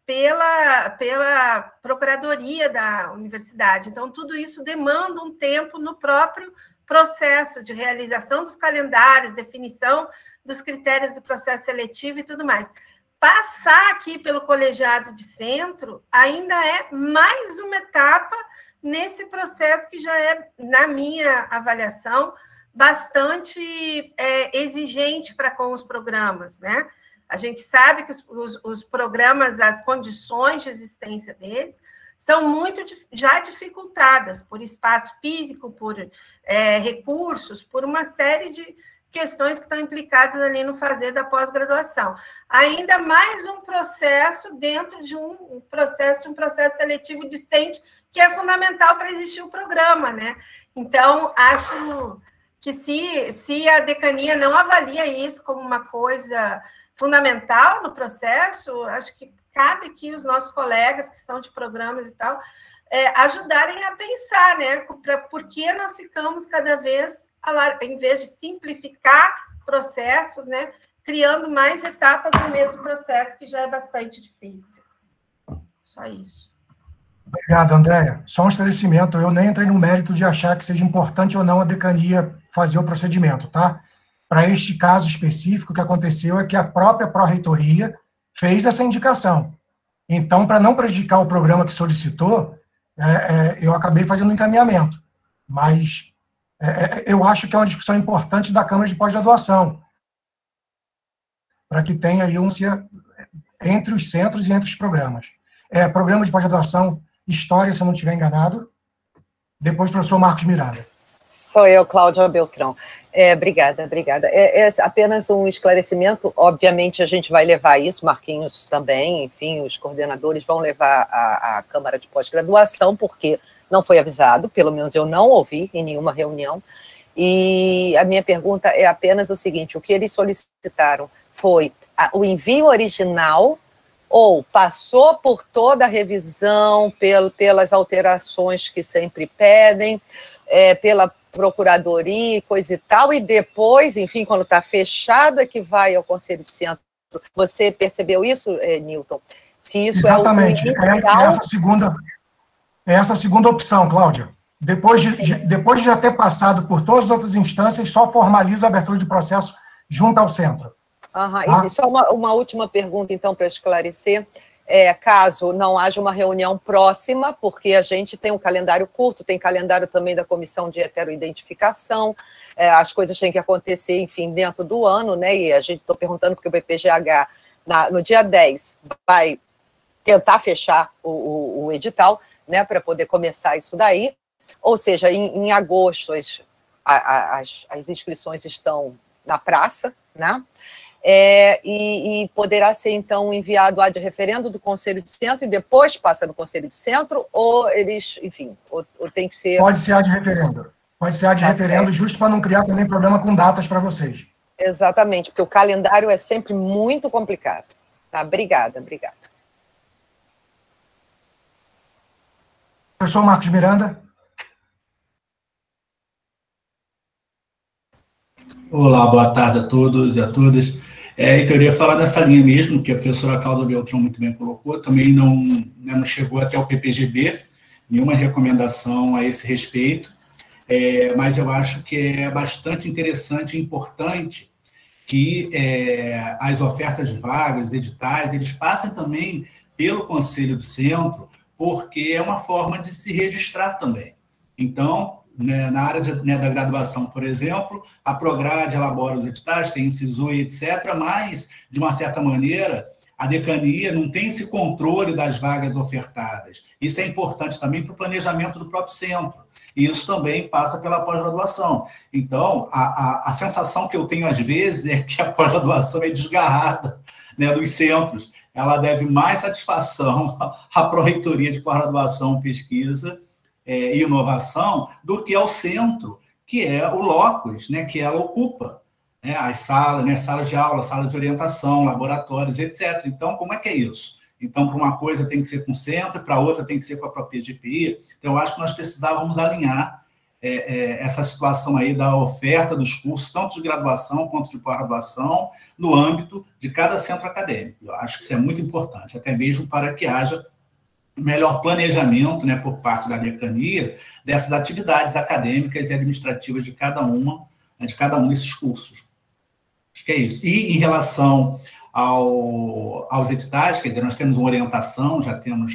pela procuradoria da universidade, então tudo isso demanda um tempo no próprio processo de realização dos calendários, definição dos critérios do processo seletivo e tudo mais. Passar aqui pelo colegiado de centro ainda é mais uma etapa nesse processo que já é, na minha avaliação, bastante exigente para com os programas, né? A gente sabe que os programas, as condições de existência deles, são muito já dificultadas por espaço físico, por recursos, por uma série de questões que estão implicadas ali no fazer da pós-graduação. Ainda mais um processo dentro de um processo seletivo discente, que é fundamental para existir o programa, né? Então, acho que se a decania não avalia isso como uma coisa fundamental no processo, acho que cabe aqui os nossos colegas que são de programas e tal, ajudarem a pensar, né, por que nós ficamos cada vez, em vez de simplificar processos, né, criando mais etapas no mesmo processo, que já é bastante difícil. Só isso. Obrigado, Andréa. Só um esclarecimento, eu nem entrei no mérito de achar que seja importante ou não a decania fazer o procedimento, tá? Para este caso específico, o que aconteceu é que a própria pró-reitoria fez essa indicação. Então, para não prejudicar o programa que solicitou, eu acabei fazendo um encaminhamento. Mas eu acho que é uma discussão importante da Câmara de Pós-Graduação. para que tenha aí entre os centros e entre os programas. Programa de pós-graduação História, se eu não estiver enganado. Depois, professor Marcos Miranda. Sou eu, Cláudia Beltrão. Obrigada. É apenas um esclarecimento. Obviamente, a gente vai levar isso, Marquinhos também, enfim, os coordenadores vão levar à Câmara de Pós-Graduação, porque não foi avisado, pelo menos eu não ouvi em nenhuma reunião. E a minha pergunta é apenas o seguinte: o que eles solicitaram foi o envio original ou passou por toda a revisão, pelas alterações que sempre pedem, pela procuradoria e coisa e tal, e depois, enfim, quando está fechado, é que vai ao Conselho de Centro. Você percebeu isso, Newton? Se isso exatamente. Essa segunda opção, Cláudia. Depois de já ter passado por todas as outras instâncias, só formaliza a abertura de processo junto ao centro. E só uma última pergunta, então, para esclarecer. Caso não haja uma reunião próxima, porque a gente tem um calendário curto, tem calendário também da Comissão de Heteroidentificação, as coisas têm que acontecer, enfim, dentro do ano, né? E a gente está perguntando porque o BPGH, no dia 10, vai tentar fechar o edital, né, para poder começar isso daí. Ou seja, em agosto as inscrições estão na praça, né? E poderá ser, então, enviado ad referendo do Conselho de Centro e depois passa no Conselho de Centro, ou eles, enfim, ou tem que ser... Pode ser ad referendo. Pode ser ad referendo, justo para não criar também problema com datas para vocês. Exatamente, porque o calendário é sempre muito complicado. Tá? Obrigada. Professor Marcos Miranda. Olá, boa tarde a todos e a todas. Então, eu ia falar dessa linha mesmo, que a professora Cláudia Beltrão muito bem colocou, também não chegou até o PPGB, nenhuma recomendação a esse respeito, mas eu acho que é bastante interessante e importante que as ofertas de vagas, os editais, eles passem também pelo Conselho do Centro, porque é uma forma de se registrar também. Então, na área da graduação, por exemplo, a Prograde elabora os editais, tem o SISU e etc., mas, de uma certa maneira, a decania não tem esse controle das vagas ofertadas. Isso é importante também para o planejamento do próprio centro. E isso também passa pela pós-graduação. Então, a sensação que eu tenho, às vezes, é que a pós-graduação é desgarrada, né, dos centros. Ela deve mais satisfação à Pró-Reitoria de Pós-Graduação, Pesquisa e Inovação do que ao centro, que é o locus, né, que ela ocupa, né, as salas, né, salas de aula, salas de orientação, laboratórios, etc. Então, como é que é isso? Então, para uma coisa tem que ser com o centro, para outra tem que ser com a própria GPI. Então, eu acho que nós precisávamos alinhar essa situação aí da oferta dos cursos, tanto de graduação quanto de pós-graduação, no âmbito de cada centro acadêmico. Eu acho que isso é muito importante, até mesmo para que haja melhor planejamento, né, por parte da decania dessas atividades acadêmicas e administrativas de cada um desses cursos. Acho que é isso. E em relação aos editais, quer dizer, nós temos uma orientação, já temos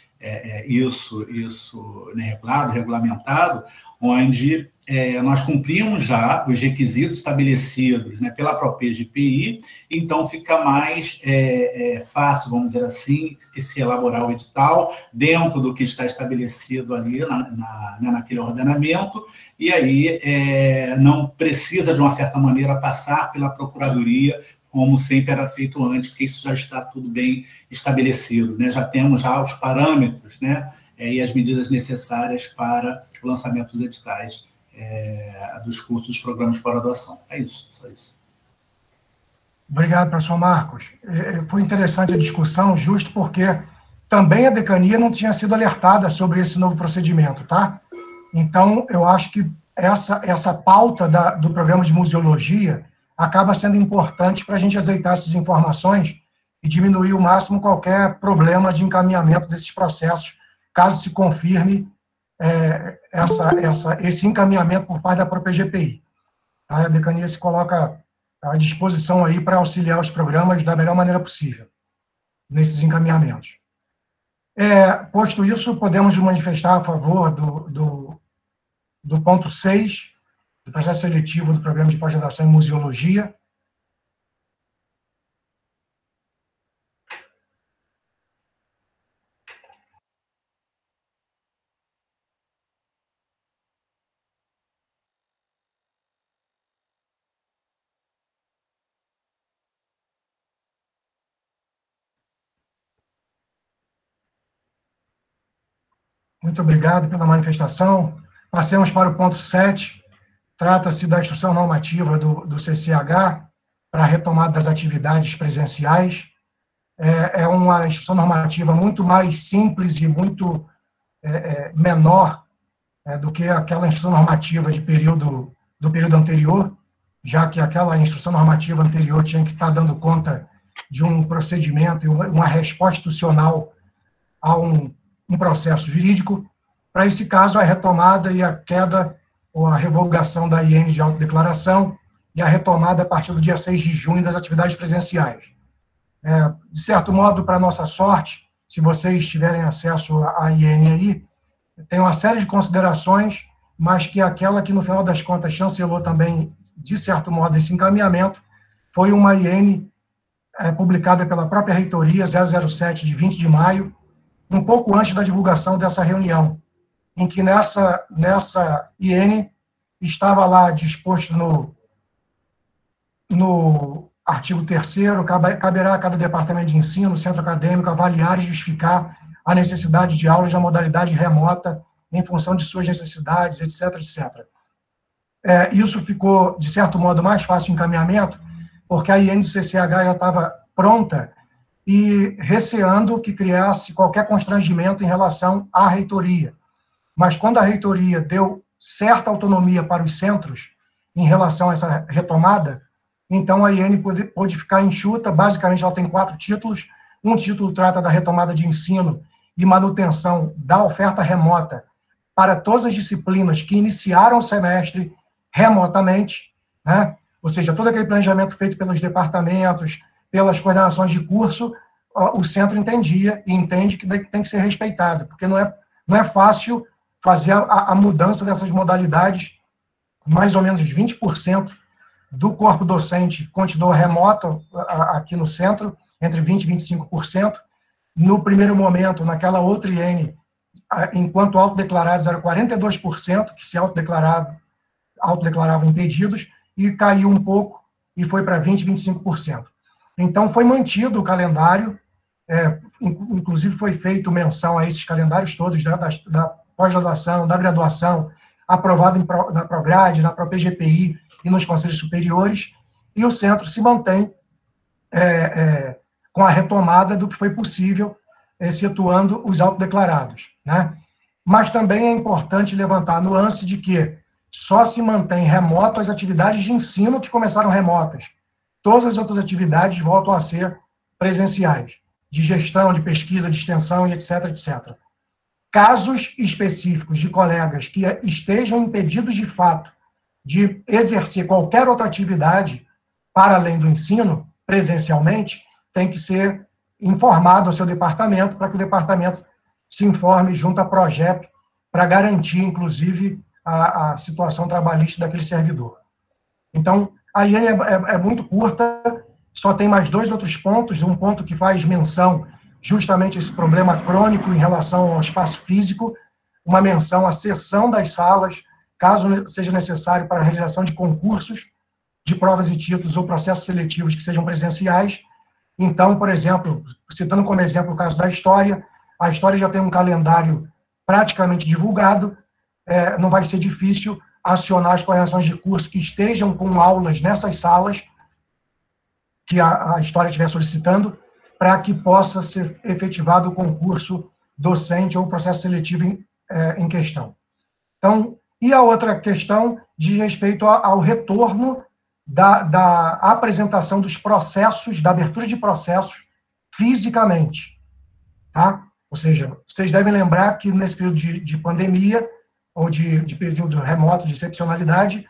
isso né, regulamentado, onde nós cumprimos já os requisitos estabelecidos, né, pela própria GPI, então fica mais fácil, vamos dizer assim, se elaborar o edital dentro do que está estabelecido ali naquele ordenamento, e aí não precisa, de uma certa maneira, passar pela Procuradoria, como sempre era feito antes, porque isso já está tudo bem estabelecido, né? Já temos os parâmetros, né, e as medidas necessárias para o lançamento dos editais dos cursos dos programas de pós-graduação. É isso, só isso. Obrigado, professor Marcos. Foi interessante a discussão, justo porque também a decania não tinha sido alertada sobre esse novo procedimento, tá? Então, eu acho que essa pauta do programa de museologia acaba sendo importante para a gente azeitar essas informações e diminuir ao máximo qualquer problema de encaminhamento desses processos, caso se confirme esse encaminhamento por parte da própria GPI. A decania se coloca à disposição aí para auxiliar os programas da melhor maneira possível nesses encaminhamentos. Posto isso, podemos manifestar a favor do ponto 6, do processo seletivo do programa de pós-graduação em museologia. Muito obrigado pela manifestação. Passemos para o ponto 7. Trata-se da instrução normativa do CCH para a retomada das atividades presenciais. É uma instrução normativa muito mais simples e muito menor do que aquela instrução normativa do período anterior, já que aquela instrução normativa anterior tinha que estar dando conta de um procedimento e uma resposta institucional a um processo jurídico. Para esse caso, a retomada e a queda ou a revogação da IN de autodeclaração e a retomada a partir do dia 6 de junho das atividades presenciais. De certo modo, para nossa sorte, se vocês tiverem acesso à IN aí, tem uma série de considerações, mas que aquela que, no final das contas, chancelou também, de certo modo, esse encaminhamento, foi uma IN publicada pela própria reitoria, 007, de 20 de maio, um pouco antes da divulgação dessa reunião, em que nessa IN estava lá disposto no artigo 3º, caberá a cada departamento de ensino, centro acadêmico, avaliar e justificar a necessidade de aulas na modalidade remota em função de suas necessidades, etc., etc. Isso ficou, de certo modo, mais fácil o encaminhamento, porque a IN do CCH já estava pronta e receando que criasse qualquer constrangimento em relação à reitoria. Mas quando a reitoria deu certa autonomia para os centros em relação a essa retomada, então a IN pôde ficar enxuta. Basicamente, ela tem 4 títulos. Um título trata da retomada de ensino e manutenção da oferta remota para todas as disciplinas que iniciaram o semestre remotamente, né? Ou seja, todo aquele planejamento feito pelos departamentos, pelas coordenações de curso, o centro entendia e entende que tem que ser respeitado, porque não é fácil fazer a mudança dessas modalidades. Mais ou menos 20% do corpo docente continuou remoto aqui no centro, entre 20% e 25%. No primeiro momento, naquela outra IN, enquanto autodeclarados, era 42% que se autodeclaravam impedidos, e caiu um pouco e foi para 20%, 25%. Então, foi mantido o calendário, inclusive foi feito menção a esses calendários todos da pós-graduação, da graduação, aprovado na Prograde, na própria GPI e nos conselhos superiores, e o centro se mantém com a retomada do que foi possível, excetuando os autodeclarados, né? Mas também é importante levantar a nuance de que só se mantém remoto as atividades de ensino que começaram remotas. Todas as outras atividades voltam a ser presenciais, de gestão, de pesquisa, de extensão e etc., etc. Casos específicos de colegas que estejam impedidos de fato de exercer qualquer outra atividade para além do ensino, presencialmente, tem que ser informado ao seu departamento, para que o departamento se informe junto à PROGEP, para garantir, inclusive, a situação trabalhista daquele servidor. Então, a IN é muito curta, só tem mais 2 outros pontos, um ponto que faz menção justamente a esse problema crônico em relação ao espaço físico, uma menção à cessão das salas, caso seja necessário para a realização de concursos, de provas e títulos ou processos seletivos que sejam presenciais. Então, por exemplo, citando como exemplo o caso da História, a História já tem um calendário praticamente divulgado, não vai ser difícil acionar as coordenações de curso que estejam com aulas nessas salas que a História estiver solicitando, para que possa ser efetivado o concurso docente ou o processo seletivo em questão. Então, e a outra questão diz respeito ao retorno da apresentação dos processos, da abertura de processos fisicamente, tá? Ou seja, vocês devem lembrar que nesse período de pandemia, ou de período remoto, de excepcionalidade,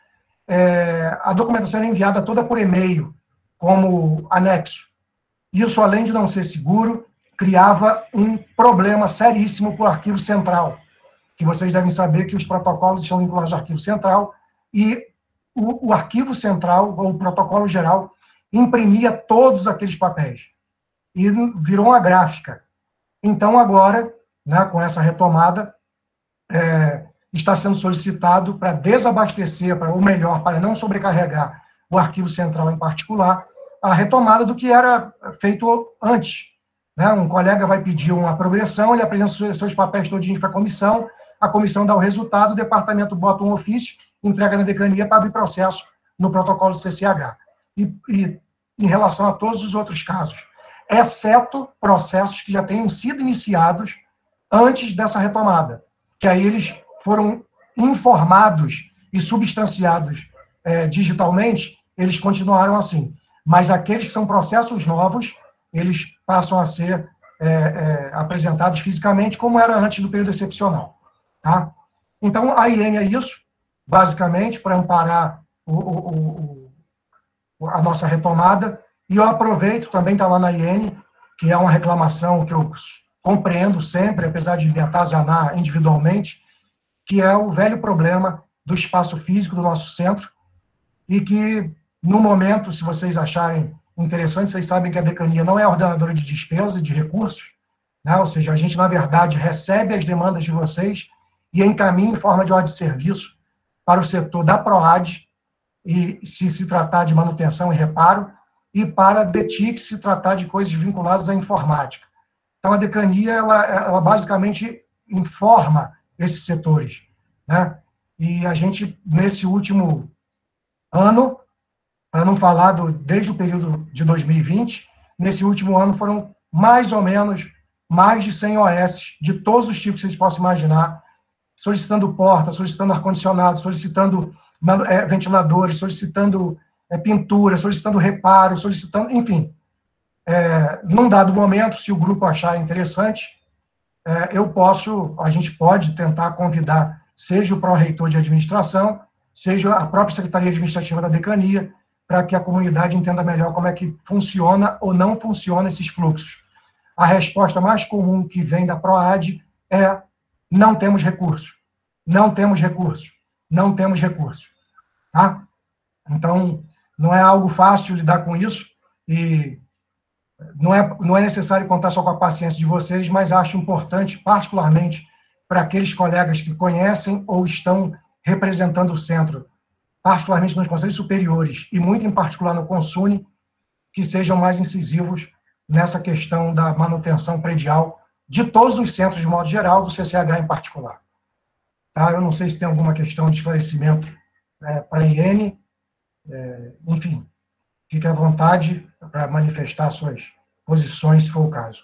a documentação era enviada toda por e-mail, como anexo. Isso, além de não ser seguro, criava um problema seríssimo para o arquivo central, que vocês devem saber que os protocolos estão vinculados ao arquivo central, e o arquivo central, ou o protocolo geral, imprimia todos aqueles papéis, e virou uma gráfica. Então, agora, né, com essa retomada, está sendo solicitado para desabastecer, ou melhor, para não sobrecarregar o arquivo central em particular, a retomada do que era feito antes, né? Um colega vai pedir uma progressão, ele apresenta seus papéis todinhos para a comissão dá o resultado, o departamento bota um ofício, entrega na decania para abrir processo no protocolo do CCH. E em relação a todos os outros casos, exceto processos que já tenham sido iniciados antes dessa retomada, que aí eles foram informados e substanciados digitalmente, eles continuaram assim. Mas aqueles que são processos novos, eles passam a ser apresentados fisicamente, como era antes do período excepcional. Tá? Então, a IN é isso, basicamente, para amparar a nossa retomada, e eu aproveito, também está lá na IN, que é uma reclamação que eu compreendo sempre, apesar de me atazanar individualmente, que é o velho problema do espaço físico do nosso centro, e que, no momento, se vocês acharem interessante, vocês sabem que a decania não é ordenadora de despesa e de recursos, né? Ou seja, a gente, na verdade, recebe as demandas de vocês e encaminha em forma de ordem de serviço para o setor da PROAD, e se tratar de manutenção e reparo, e para a DETIC, se tratar de coisas vinculadas à informática. Então, a decania, ela basicamente informa esses setores, né? E a gente, nesse último ano, para não falar desde o período de 2020, nesse último ano foram mais ou menos mais de 100 OS, de todos os tipos que vocês possam imaginar, solicitando porta, solicitando ar-condicionado, solicitando ventiladores, solicitando pintura, solicitando reparo, solicitando, enfim. Num dado momento, se o grupo achar interessante, a gente pode tentar convidar, seja o pró-reitor de administração, seja a própria Secretaria Administrativa da Decania, para que a comunidade entenda melhor como é que funciona ou não funciona esses fluxos. A resposta mais comum que vem da PROAD é: não temos recursos, não temos recursos, não temos recursos. Tá? Então, não é algo fácil lidar com isso, e não é necessário contar só com a paciência de vocês, mas acho importante, particularmente para aqueles colegas que conhecem ou estão representando o centro, particularmente nos conselhos superiores, e muito em particular no Consune, que sejam mais incisivos nessa questão da manutenção predial de todos os centros, de modo geral, do CCH em particular. Tá? Eu não sei se tem alguma questão de esclarecimento para a IN, enfim, fique à vontade para manifestar suas posições, se for o caso.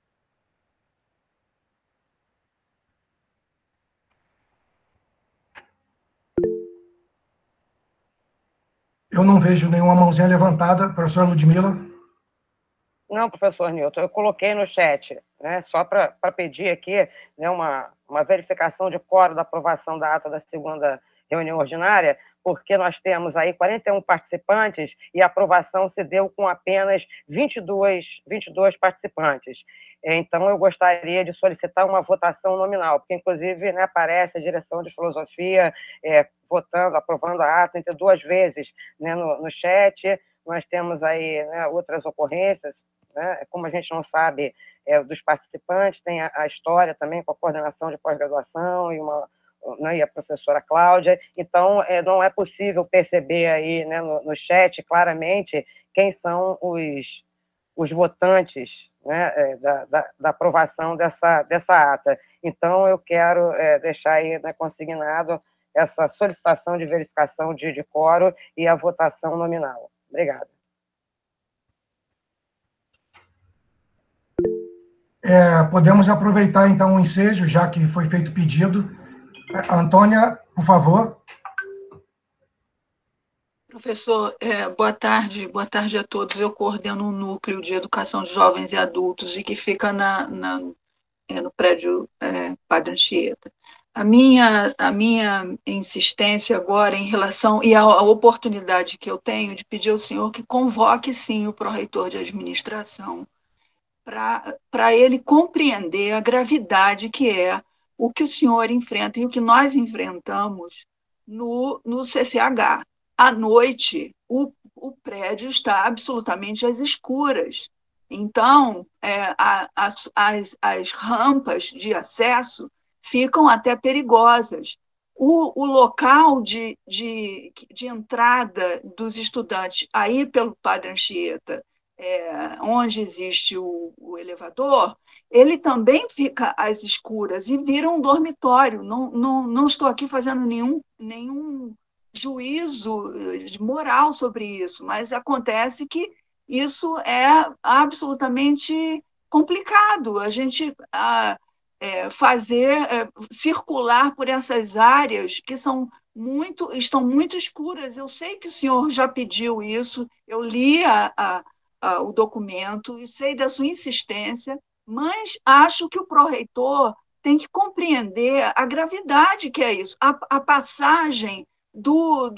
Eu não vejo nenhuma mãozinha levantada. Professora Ludmila? Não, professor Newton, eu coloquei no chat, né, só para pedir aqui, né, uma verificação de quórum da aprovação da ata da segunda reunião ordinária, porque nós temos aí 41 participantes e a aprovação se deu com apenas 22 participantes. Então, eu gostaria de solicitar uma votação nominal, porque, inclusive, né, aparece a direção de filosofia aprovando a ata entre 2 vezes, né, no chat. Nós temos aí, né, outras ocorrências, né, como a gente não sabe dos participantes, tem a história também com a coordenação de pós-graduação e a professora Cláudia. Então, não é possível perceber aí, né, no chat claramente quem são os votantes, né, da aprovação dessa ata. Então, eu quero deixar aí, né, consignado essa solicitação de verificação de quórum e a votação nominal. Obrigada. Podemos aproveitar, então, o ensejo, já que foi feito o pedido. Antônia, por favor. Professor, boa tarde a todos. Eu coordeno um núcleo de educação de jovens e adultos e que fica no prédio Padre Anchieta. A minha insistência agora em relação, e a oportunidade que eu tenho de pedir ao senhor que convoque, sim, o pró-reitor de administração, para ele compreender a gravidade que é o que o senhor enfrenta e o que nós enfrentamos no CCH. À noite, o prédio está absolutamente às escuras. Então, as rampas de acesso ficam até perigosas. O local de entrada dos estudantes aí pelo Padre Anchieta onde existe o elevador, ele também fica às escuras e vira um dormitório. Não estou aqui fazendo nenhum juízo moral sobre isso, mas acontece que isso é absolutamente complicado. A gente circular por essas áreas que estão muito escuras. Eu sei que o senhor já pediu isso, eu li o documento e sei da sua insistência, mas acho que o pró-reitor tem que compreender a gravidade que é isso. A passagem do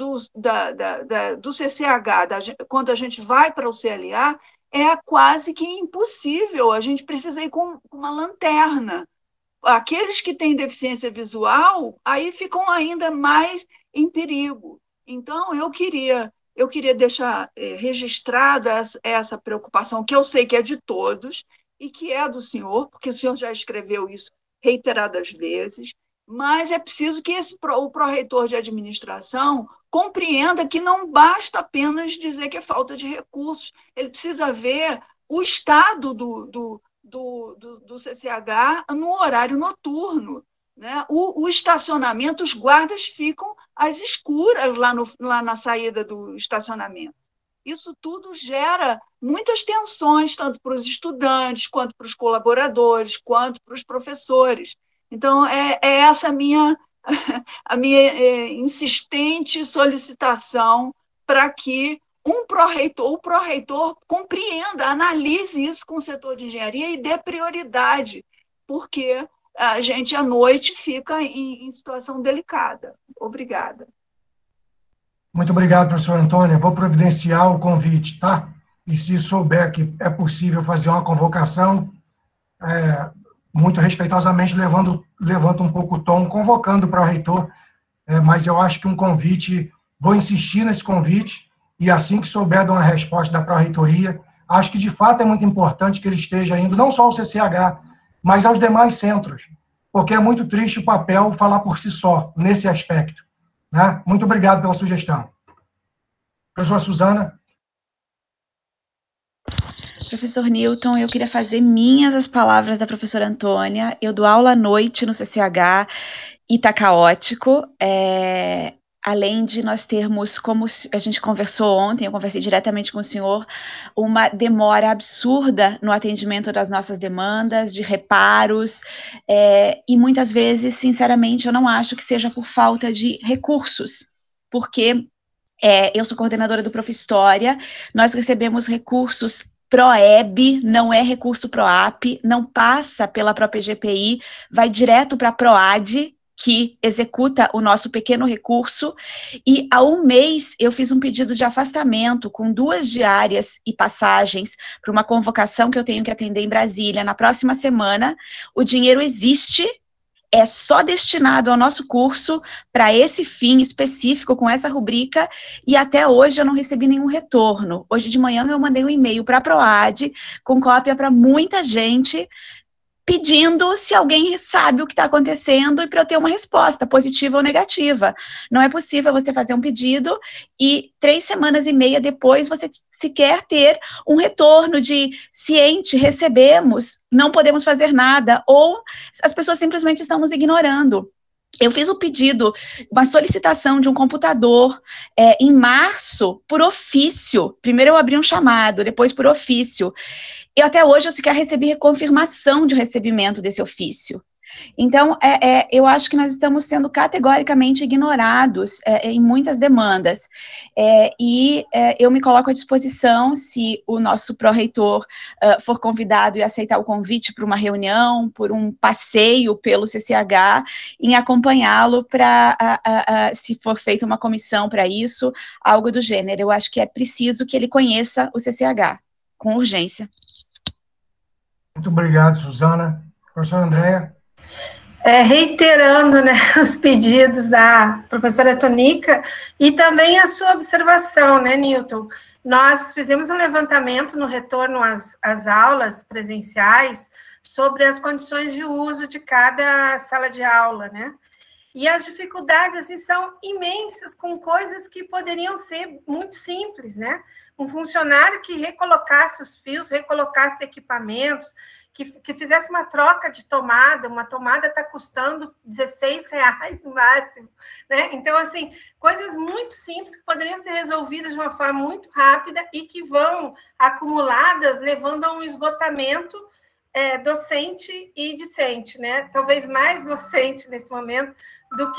CCH, quando a gente vai para o CLA, é quase que impossível. A gente precisa ir com uma lanterna. Aqueles que têm deficiência visual, aí ficam ainda mais em perigo. Então, eu queria deixar registrada essa preocupação, que eu sei que é de todos, e que é do senhor, porque o senhor já escreveu isso reiteradas vezes, mas é preciso que o pró-reitor de administração compreenda que não basta apenas dizer que é falta de recursos, ele precisa ver o estado do CCH no horário noturno, né? O estacionamento, os guardas ficam às escuras lá na saída do estacionamento. Isso tudo gera muitas tensões, tanto para os estudantes, quanto para os colaboradores, quanto para os professores. Então, é essa a minha insistente solicitação para que o pró-reitor compreenda, analise isso com o setor de engenharia e dê prioridade, porque a gente, à noite, fica em situação delicada. Obrigada. Muito obrigado, professora Antônia. Vou providenciar o convite, tá? E se souber que é possível fazer uma convocação, muito respeitosamente, levanto um pouco o tom, convocando para o reitor, mas eu acho que um convite, vou insistir nesse convite, e assim que souber de uma resposta da pró-reitoria, acho que de fato é muito importante que ele esteja indo, não só ao CCH, mas aos demais centros, porque é muito triste o papel falar por si só, nesse aspecto. Né? Muito obrigado pela sugestão. Professora Suzana. Professor Newton, eu queria fazer minhas as palavras da professora Antônia. Eu dou aula à noite no CCH e está caótico. Além de nós termos, como a gente conversou ontem, eu conversei diretamente com o senhor, uma demora absurda no atendimento das nossas demandas, de reparos, e muitas vezes, sinceramente, eu não acho que seja por falta de recursos, porque eu sou coordenadora do Prof. História, nós recebemos recursos PROEB, não é recurso PROAP, não passa pela própria GPI, vai direto para a PROAD, que executa o nosso pequeno recurso, e há um mês eu fiz um pedido de afastamento com 2 diárias e passagens para uma convocação que eu tenho que atender em Brasília na próxima semana. O dinheiro existe, é só destinado ao nosso curso para esse fim específico, com essa rubrica, e até hoje eu não recebi nenhum retorno. Hoje de manhã eu mandei um e-mail para a PROAD, com cópia para muita gente, pedindo se alguém sabe o que está acontecendo e para eu ter uma resposta, positiva ou negativa. Não é possível você fazer um pedido e 3 semanas e meia depois você sequer ter um retorno de ciente, recebemos, não podemos fazer nada, ou as pessoas simplesmente estão nos ignorando. Eu fiz o pedido, uma solicitação de um computador em março, por ofício. Primeiro eu abri um chamado, depois por ofício. E até hoje eu sequer recebi confirmação de recebimento desse ofício. Então, eu acho que nós estamos sendo categoricamente ignorados em muitas demandas. Eu me coloco à disposição, se o nosso pró-reitor for convidado e aceitar o convite para uma reunião, por um passeio pelo CCH, em acompanhá-lo para, se for feita uma comissão para isso, algo do gênero. Eu acho que é preciso que ele conheça o CCH, com urgência. Muito obrigado, Suzana. Professora Andréa. Reiterando, né, os pedidos da professora Tonica e também a sua observação, né, Newton? Nós fizemos um levantamento no retorno às aulas presenciais sobre as condições de uso de cada sala de aula, né? E as dificuldades assim, são imensas, com coisas que poderiam ser muito simples, né? Um funcionário que recolocasse os fios, recolocasse equipamentos, que fizesse uma troca de tomada, uma tomada está custando R$16 no máximo, né? Então, assim, coisas muito simples que poderiam ser resolvidas de uma forma muito rápida e que vão acumuladas, levando a um esgotamento docente e discente, né? Talvez mais docente nesse momento do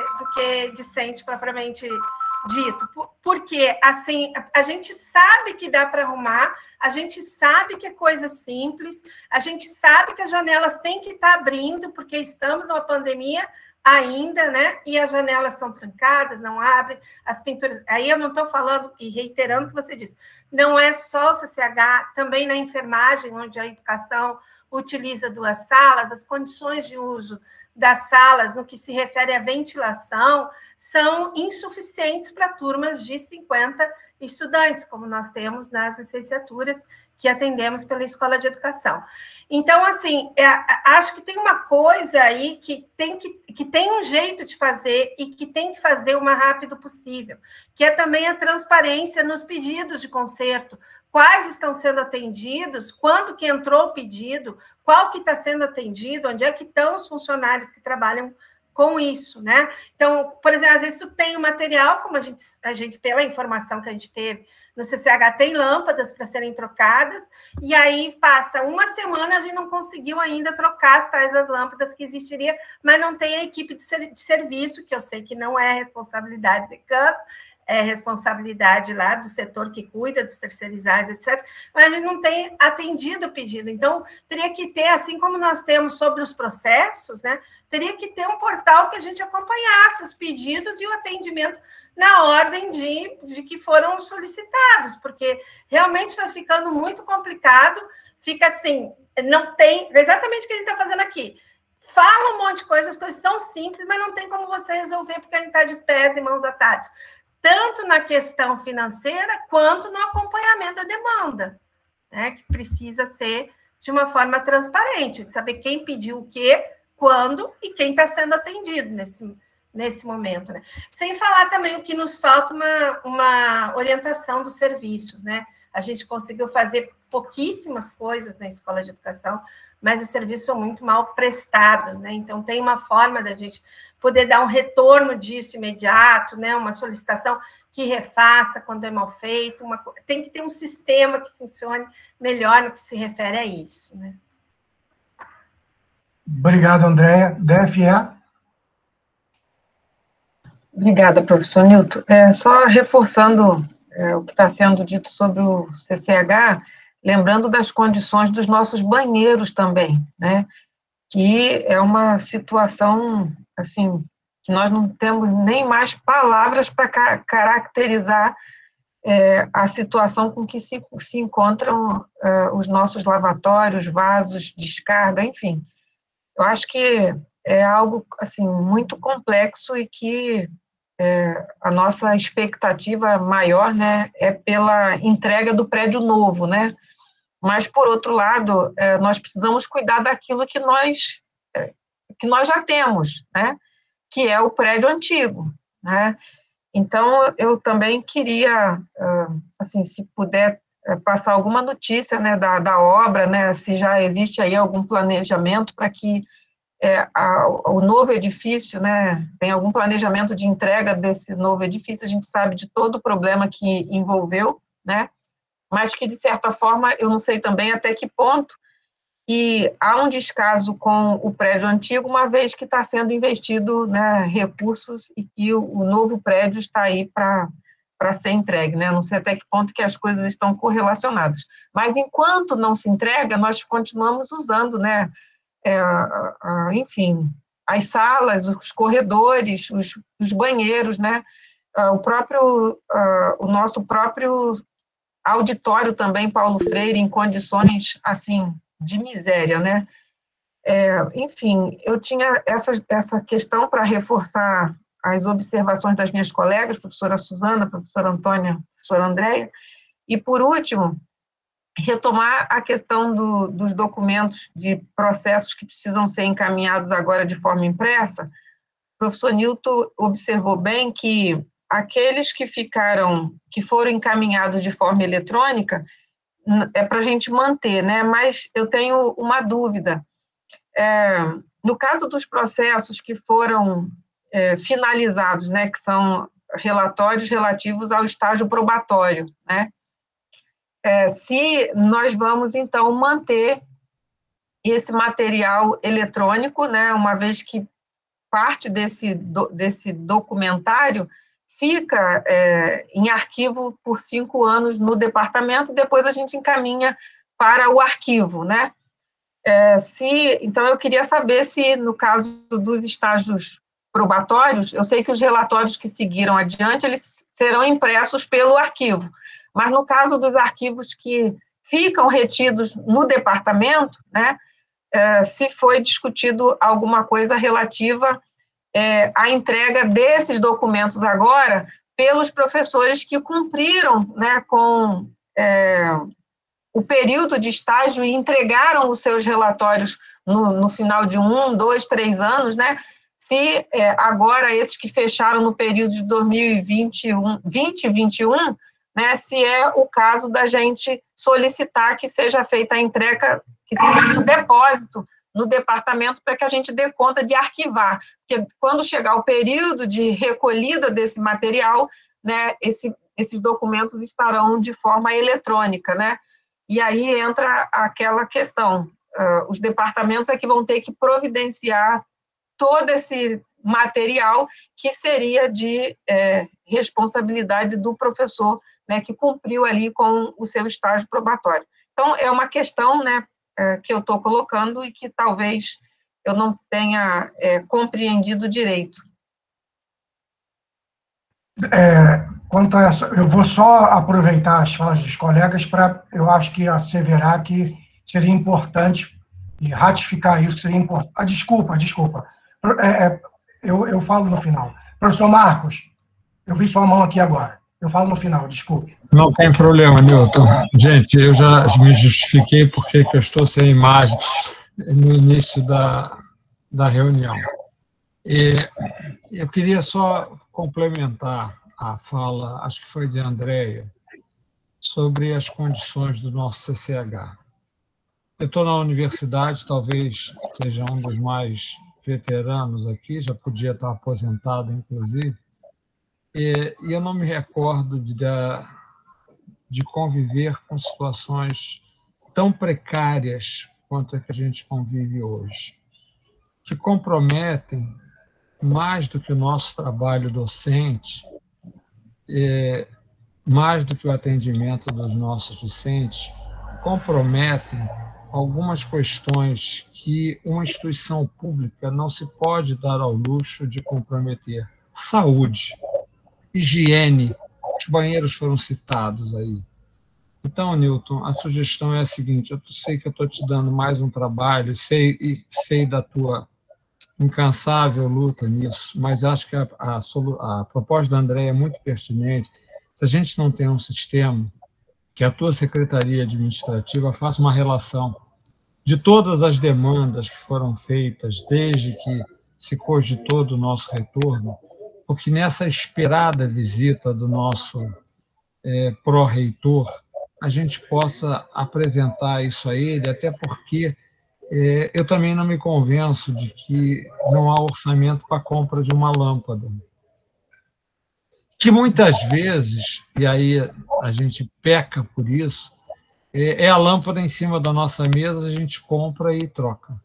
que discente propriamente dito, porque assim a gente sabe que dá para arrumar, a gente sabe que é coisa simples, a gente sabe que as janelas têm que estar abrindo, porque estamos numa pandemia ainda, né? E as janelas são trancadas, não abrem, as pinturas. Aí eu não estou falando e reiterando o que você disse, não é só o CCH, também na enfermagem, onde a educação utiliza 2 salas, as condições de uso das salas, no que se refere à ventilação, são insuficientes para turmas de 50 estudantes, como nós temos nas licenciaturas que atendemos pela Escola de Educação. Então, assim, acho que tem uma coisa aí que tem um jeito de fazer e que tem que fazer o mais rápido possível, que é também a transparência nos pedidos de conserto, quais estão sendo atendidos, quando que entrou o pedido, qual que está sendo atendido, onde é que estão os funcionários que trabalham com isso, né? Então, por exemplo, às vezes tu tem o material, como a gente, pela informação que a gente teve, no CCH tem lâmpadas para serem trocadas, e aí passa uma semana, a gente não conseguiu ainda trocar as lâmpadas que existiria, mas não tem a equipe de serviço, que eu sei que não é responsabilidade de campo, é responsabilidade lá do setor que cuida dos terceirizados, etc., mas a gente não tem atendido o pedido. Então, teria que ter, assim como nós temos sobre os processos, né, teria que ter um portal que a gente acompanhasse os pedidos e o atendimento na ordem de que foram solicitados, porque realmente vai ficando muito complicado, fica assim, não tem, exatamente o que a gente está fazendo aqui, fala um monte de coisas, as coisas são simples, mas não tem como você resolver, porque a gente está de pés e mãos atados, tanto na questão financeira, quanto no acompanhamento da demanda, né, que precisa ser de uma forma transparente, saber quem pediu o quê, quando e quem está sendo atendido nesse momento, né? Sem falar também o que nos falta uma orientação dos serviços, né? A gente conseguiu fazer pouquíssimas coisas na Escola de Educação, mas os serviços são muito mal prestados, né? Então, tem uma forma da gente poder dar um retorno disso imediato, né? Uma solicitação que refaça quando é mal feito, tem que ter um sistema que funcione melhor no que se refere a isso, né? Obrigado, Andréia. DFE? Obrigada, professor Nilton. Só reforçando o que está sendo dito sobre o CCH, lembrando das condições dos nossos banheiros também, né? Que é uma situação, assim, que nós não temos nem mais palavras para caracterizar a situação com que se encontram os nossos lavatórios, vasos, descarga, enfim. Eu acho que é algo, assim, muito complexo e que a nossa expectativa maior, né, é pela entrega do prédio novo, né? Mas, por outro lado, nós precisamos cuidar daquilo que nós já temos, né? Que é o prédio antigo, né? Então, eu também queria, assim, se puder passar alguma notícia, né, da obra, né, se já existe aí algum planejamento para que o novo edifício, né, tem algum planejamento de entrega desse novo edifício, a gente sabe de todo o problema que envolveu, né, mas que, de certa forma, eu não sei também até que ponto que há um descaso com o prédio antigo, uma vez que está sendo investido, né, recursos e que o novo prédio está aí para ser entregue, né, não sei até que ponto que as coisas estão correlacionadas, mas enquanto não se entrega, nós continuamos usando, né, enfim, as salas, os corredores, os banheiros, né, o nosso próprio auditório também, Paulo Freire, em condições, assim, de miséria, né? Enfim, eu tinha essa questão para reforçar as observações das minhas colegas, professora Suzana, professora Antônia, professora Andréia, e, por último, retomar a questão dos documentos de processos que precisam ser encaminhados agora de forma impressa professor Newton observou bem que aqueles que foram encaminhados de forma eletrônica, é para a gente manter, né? Mas eu tenho uma dúvida. No caso dos processos que foram finalizados, né, que são relatórios relativos ao estágio probatório, né? Se nós vamos, então, manter esse material eletrônico, né, uma vez que parte desse documentário fica em arquivo por 5 anos no departamento, depois a gente encaminha para o arquivo, né? Então, eu queria saber se, no caso dos estágios probatórios, eu sei que os relatórios que seguiram adiante, eles serão impressos pelo arquivo, mas no caso dos arquivos que ficam retidos no departamento, né, se foi discutido alguma coisa relativa à entrega desses documentos agora pelos professores que cumpriram, né, com o período de estágio e entregaram os seus relatórios no final de 1, 2, 3 anos, né? Se agora esses que fecharam no período de 2021, né, se é o caso da gente solicitar que seja feita a entrega, que seja feito o depósito no departamento para que a gente dê conta de arquivar, porque quando chegar o período de recolhida desse material, né, esses documentos estarão de forma eletrônica, né? E aí entra aquela questão, os departamentos é que vão ter que providenciar todo esse material que seria de responsabilidade do professor, né, que cumpriu ali com o seu estágio probatório. Então, é uma questão, né, que eu estou colocando e que talvez eu não tenha compreendido direito. Quanto a essa, eu vou só aproveitar as falas dos colegas para, eu acho que asseverar que seria importante e ratificar isso, que seria importante. Desculpa. Eu falo no final. Professor Marcos, eu vi sua mão aqui agora. Eu falo no final, desculpe. Não tem problema, Newton. Gente, eu já me justifiquei porque eu estou sem imagem no início da reunião. E eu queria só complementar a fala, acho que foi de Andréia, sobre as condições do nosso CCH. Eu estou na universidade, talvez seja um dos mais veteranos aqui, já podia estar aposentado, inclusive, e eu não me recordo de conviver com situações tão precárias quanto a que a gente convive hoje, que comprometem mais do que o nosso trabalho docente, mais do que o atendimento dos nossos docentes, comprometem algumas questões que uma instituição pública não se pode dar ao luxo de comprometer. Saúde, higiene, os banheiros foram citados aí. Então, Newton, a sugestão é a seguinte, eu sei que eu estou te dando mais um trabalho, sei da tua incansável luta nisso, mas acho que a proposta da Andréia é muito pertinente. Se a gente não tem um sistema que a tua Secretaria Administrativa faça uma relação de todas as demandas que foram feitas desde que se cogitou do nosso retorno, porque nessa esperada visita do nosso pró-reitor, a gente possa apresentar isso a ele, até porque eu também não me convenço de que não há orçamento para a compra de uma lâmpada. Que muitas vezes, e aí a gente peca por isso, é a lâmpada em cima da nossa mesa, a gente compra e troca.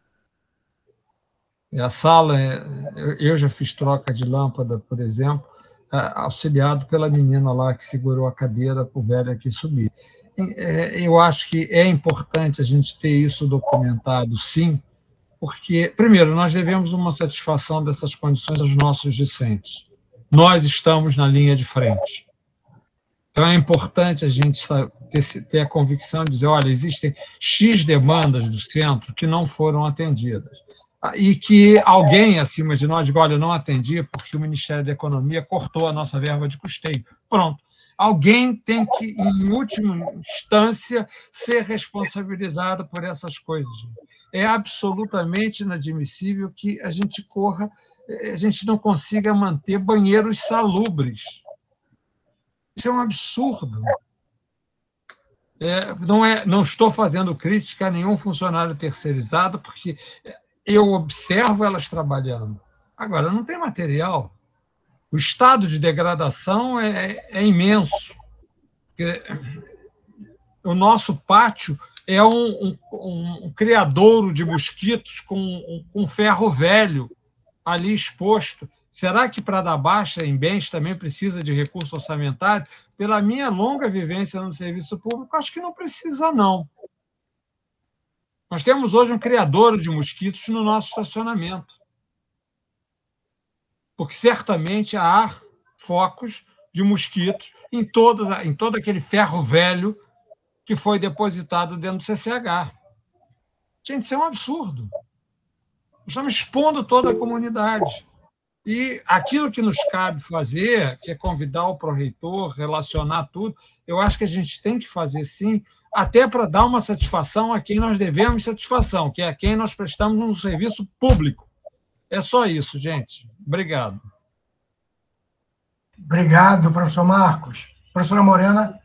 A sala, eu já fiz troca de lâmpada, por exemplo, auxiliado pela menina lá que segurou a cadeira para o velho aqui subir. Eu acho que é importante a gente ter isso documentado, sim, porque, primeiro, nós devemos uma satisfação dessas condições aos nossos discentes. Nós estamos na linha de frente. Então, é importante a gente ter a convicção de dizer, olha, existem X demandas do centro que não foram atendidas. E que alguém acima de nós diga, olha, eu não atendi porque o Ministério da Economia cortou a nossa verba de custeio. Pronto. Alguém tem que, em última instância, ser responsabilizado por essas coisas. É absolutamente inadmissível que a gente corra a gente não consiga manter banheiros salubres. Isso é um absurdo. Não estou fazendo crítica a nenhum funcionário terceirizado, porque eu observo elas trabalhando. Agora, não tem material. O estado de degradação é imenso. O nosso pátio é um criadouro de mosquitos com ferro velho ali exposto. Será que para dar baixa em bens também precisa de recurso orçamentário? Pela minha longa vivência no serviço público, acho que não precisa, não. Nós temos hoje um criadouro de mosquitos no nosso estacionamento. Porque certamente há focos de mosquitos em todo aquele ferro velho que foi depositado dentro do CCH. Gente, isso é um absurdo. Nós estamos expondo toda a comunidade. E aquilo que nos cabe fazer, que é convidar o pró-reitor, relacionar tudo, eu acho que a gente tem que fazer, sim, até para dar uma satisfação a quem nós devemos satisfação, que é a quem nós prestamos um serviço público. É só isso, gente. Obrigado. Obrigado, professor Marcos. Professora Morena.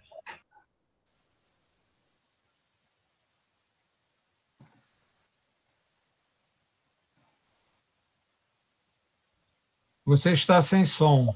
Você está sem som.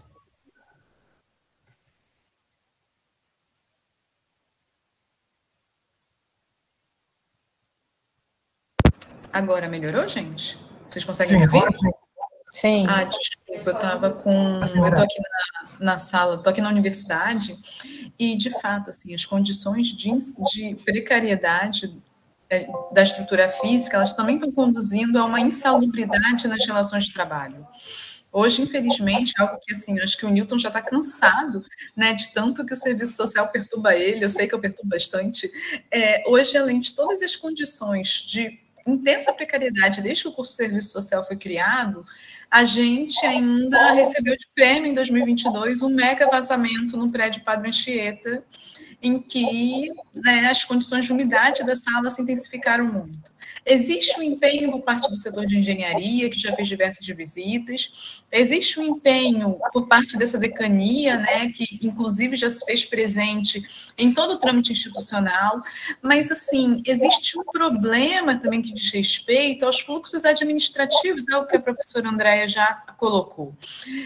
Agora melhorou, gente? Vocês conseguem me ouvir? Sim. Ah, desculpa, eu estava com... Eu estou aqui na sala, estou aqui na universidade, e, de fato, assim, as condições de precariedade da estrutura física, elas também estão conduzindo a uma insalubridade nas relações de trabalho. Hoje, infelizmente, algo que, assim, acho que o Newton já está cansado, né, de tanto que o serviço social perturba ele, eu sei que eu perturbo bastante. Hoje, além de todas as condições de intensa precariedade desde que o curso de serviço social foi criado, a gente ainda recebeu de prêmio em 2022 um mega vazamento no prédio Padre Anchieta, em que, né, as condições de umidade da sala se intensificaram muito. Existe um empenho por parte do setor de engenharia, que já fez diversas visitas, existe um empenho por parte dessa decania, né, que inclusive já se fez presente em todo o trâmite institucional, mas, assim, existe um problema também que diz respeito aos fluxos administrativos, algo que a professora Andréia já colocou.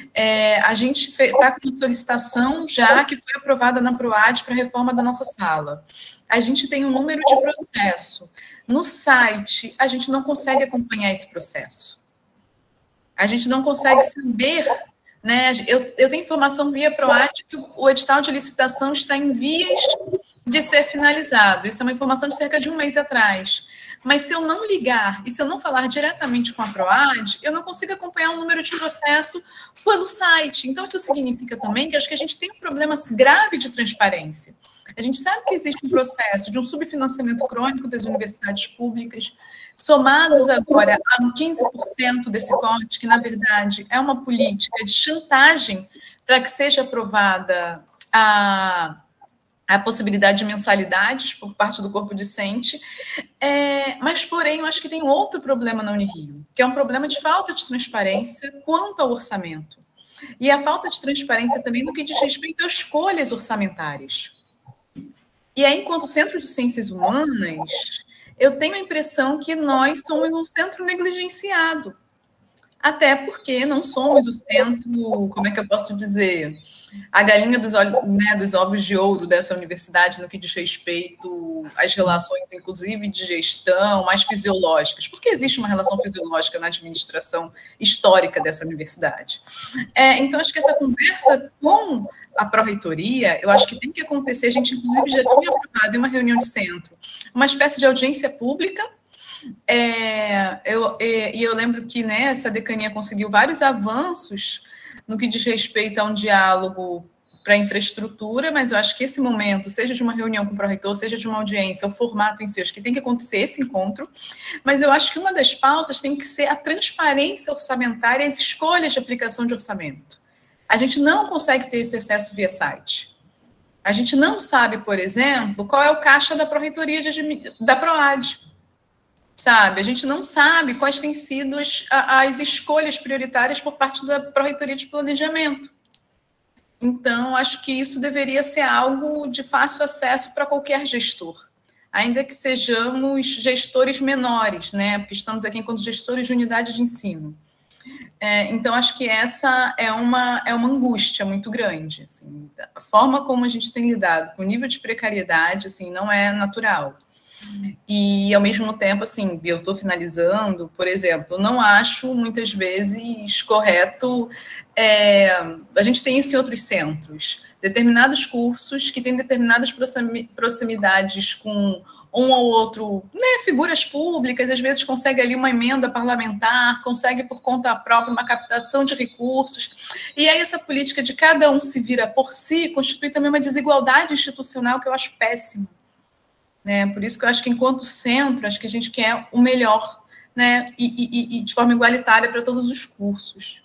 A gente está com uma solicitação já que foi aprovada na PROAD para a reforma da nossa sala. A gente tem um número de processo. No site, a gente não consegue acompanhar esse processo. A gente não consegue saber, né? Eu tenho informação via PROAD que o edital de licitação está em vias de ser finalizado. Isso é uma informação de cerca de um mês atrás. Mas se eu não ligar e se eu não falar diretamente com a PROAD, eu não consigo acompanhar o número de processo pelo site. Então, isso significa também que acho que a gente tem um problema grave de transparência. A gente sabe que existe um processo de um subfinanciamento crônico das universidades públicas, somados agora a 15% desse corte, que, na verdade, é uma política de chantagem para que seja aprovada a possibilidade de mensalidades por parte do corpo discente, mas, porém, eu acho que tem outro problema na Unirio, que é um problema de falta de transparência quanto ao orçamento. E a falta de transparência também no que diz respeito a escolhas orçamentárias. E aí, enquanto Centro de Ciências Humanas, eu tenho a impressão que nós somos um centro negligenciado. Até porque não somos o centro, como é que eu posso dizer, a galinha dos ovos de ouro dessa universidade no que diz respeito às relações, inclusive, de gestão, mais fisiológicas. Porque existe uma relação fisiológica na administração histórica dessa universidade. Então, acho que essa conversa com a pró-reitoria, eu acho que tem que acontecer. A gente, inclusive, já tinha aprovado em uma reunião de centro uma espécie de audiência pública. Eu lembro que, né, essa decania conseguiu vários avanços no que diz respeito a um diálogo para a infraestrutura, mas eu acho que esse momento, seja de uma reunião com o pró-reitor, seja de uma audiência, o formato em si, acho que tem que acontecer esse encontro, mas eu acho que uma das pautas tem que ser a transparência orçamentária e as escolhas de aplicação de orçamento. A gente não consegue ter esse acesso via site. A gente não sabe, por exemplo, qual é o caixa da pró-reitoria da PROAD. sabe? A gente não sabe quais têm sido as escolhas prioritárias por parte da Pró-Reitoria de Planejamento. Então, acho que isso deveria ser algo de fácil acesso para qualquer gestor, ainda que sejamos gestores menores, né? Porque estamos aqui enquanto gestores de unidade de ensino. Então, acho que essa é uma angústia muito grande. Assim, a forma como a gente tem lidado com o nível de precariedade, assim, não é natural. E, ao mesmo tempo, assim, eu estou finalizando, por exemplo, não acho muitas vezes correto, a gente tem isso em outros centros, determinados cursos que têm determinadas proximidades com um ou outro, né, figuras públicas, às vezes consegue ali uma emenda parlamentar, consegue por conta própria uma captação de recursos, e aí essa política de cada um se vira por si constitui também uma desigualdade institucional que eu acho péssima. Né? Por isso que eu acho que, enquanto centro, acho que a gente quer o melhor, né? E de forma igualitária para todos os cursos.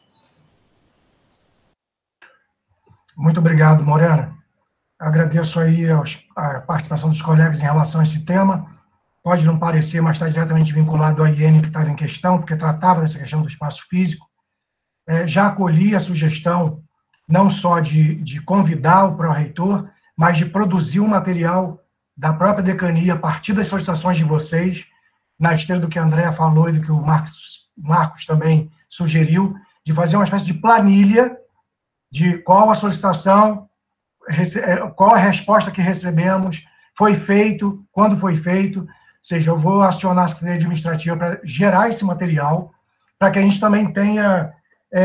Muito obrigado, Morena. Agradeço aí a participação dos colegas em relação a esse tema. Pode não parecer, mas está diretamente vinculado à IN que estava em questão, porque tratava dessa questão do espaço físico. Já acolhi a sugestão não só de convidar o pró-reitor, mas de produzir um material da própria decania, a partir das solicitações de vocês, na esteira do que a Andréa falou e do que o Marcos também sugeriu, de fazer uma espécie de planilha de qual a solicitação, qual a resposta que recebemos, foi feito, quando foi feito, ou seja, eu vou acionar a Secretaria Administrativa para gerar esse material, para que a gente também tenha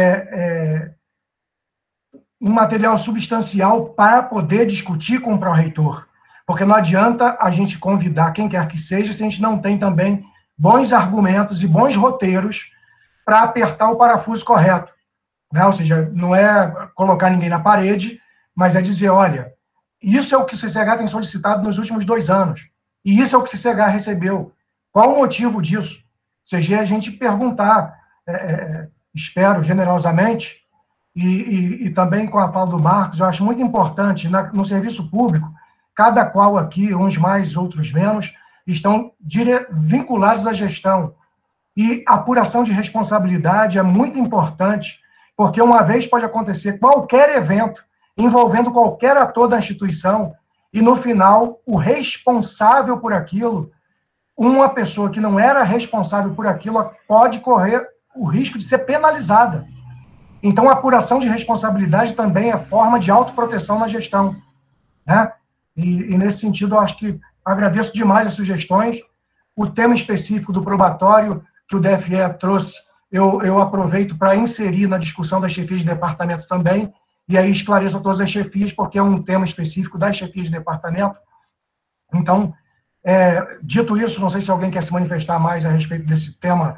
um material substancial para poder discutir com o pró-reitor. Porque não adianta a gente convidar quem quer que seja se a gente não tem também bons argumentos e bons roteiros para apertar o parafuso correto. Né? Ou seja, não é colocar ninguém na parede, mas é dizer, olha, isso é o que o CCH tem solicitado nos últimos 2 anos, e isso é o que o CCH recebeu. Qual o motivo disso? Ou seja, a gente perguntar, espero, generosamente, e também com a fala do Marcos, eu acho muito importante, no serviço público, cada qual aqui, uns mais, outros menos, estão vinculados à gestão. E a apuração de responsabilidade é muito importante, porque uma vez pode acontecer qualquer evento envolvendo qualquer ator da instituição, e no final, o responsável por aquilo, uma pessoa que não era responsável por aquilo, pode correr o risco de ser penalizada. Então, a apuração de responsabilidade também é forma de autoproteção na gestão, né? E nesse sentido, eu acho que agradeço demais as sugestões. O tema específico do probatório que o DFE trouxe, eu aproveito para inserir na discussão das chefias de departamento também, e aí esclareça todas as chefias, porque é um tema específico das chefias de departamento. Então, dito isso, não sei se alguém quer se manifestar mais a respeito desse tema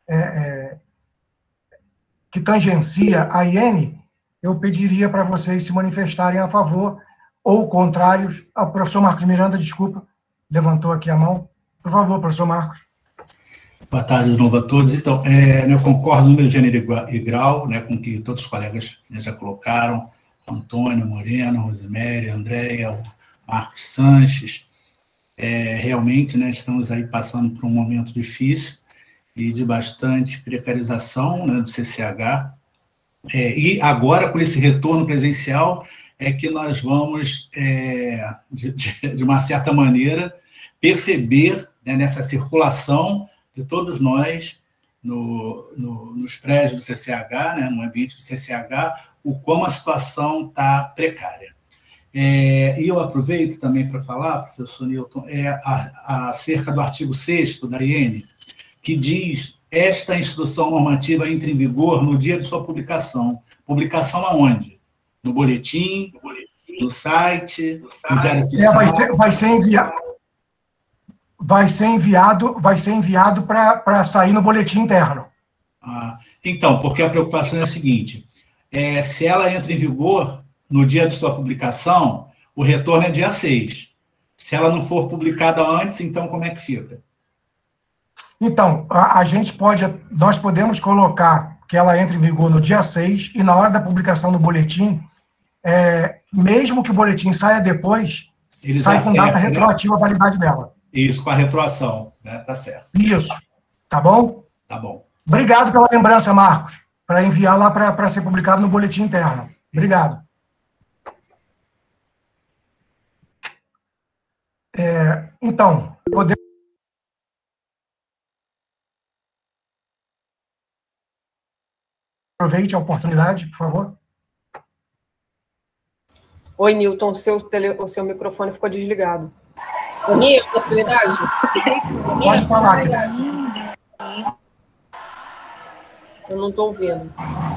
que tangencia a IN, eu pediria para vocês se manifestarem a favor ou contrários. O professor Marcos Miranda, desculpa, levantou aqui a mão. Por favor, professor Marcos. Boa tarde de novo a todos. Então, eu concordo no número, gênero e grau, né, com o que todos os colegas já colocaram, Antônio, Morena, Rosemary, Andréia, Marcos Sanches. Realmente, né, estamos aí passando por um momento difícil e de bastante precarização, né, do CCH. E agora, com esse retorno presencial, é que nós vamos, de uma certa maneira, perceber, né, nessa circulação de todos nós, nos prédios do CCH, né, no ambiente do CCH, o como a situação está precária. E eu aproveito também para falar, professor Newton, acerca do artigo 6º da IN, que diz: esta instrução normativa entra em vigor no dia de sua publicação. Publicação aonde? No boletim, no site, no Diário Oficial. Vai ser enviado para sair no boletim interno. Então, porque a preocupação é a seguinte: se ela entra em vigor no dia de sua publicação, o retorno é dia 6. Se ela não for publicada antes, então como é que fica? Então, nós podemos colocar que ela entre em vigor no dia 6, e na hora da publicação do boletim, mesmo que o boletim saia depois, sai com data retroativa a validade dela. Isso, com a retroação, né? Tá certo. Isso. Tá bom? Tá bom. Obrigado pela lembrança, Marcos, para enviar lá para ser publicado no boletim interno. Obrigado. Então, podemos... Aproveite a oportunidade, por favor. Oi, Newton, o seu microfone ficou desligado. Minha oportunidade? Pode falar. Eu não estou ouvindo.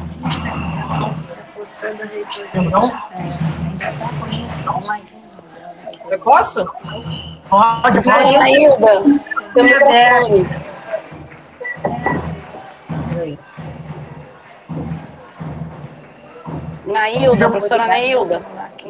Então? Eu posso? Pode. Ailda, seu microfone. Nailda, professora Nailda.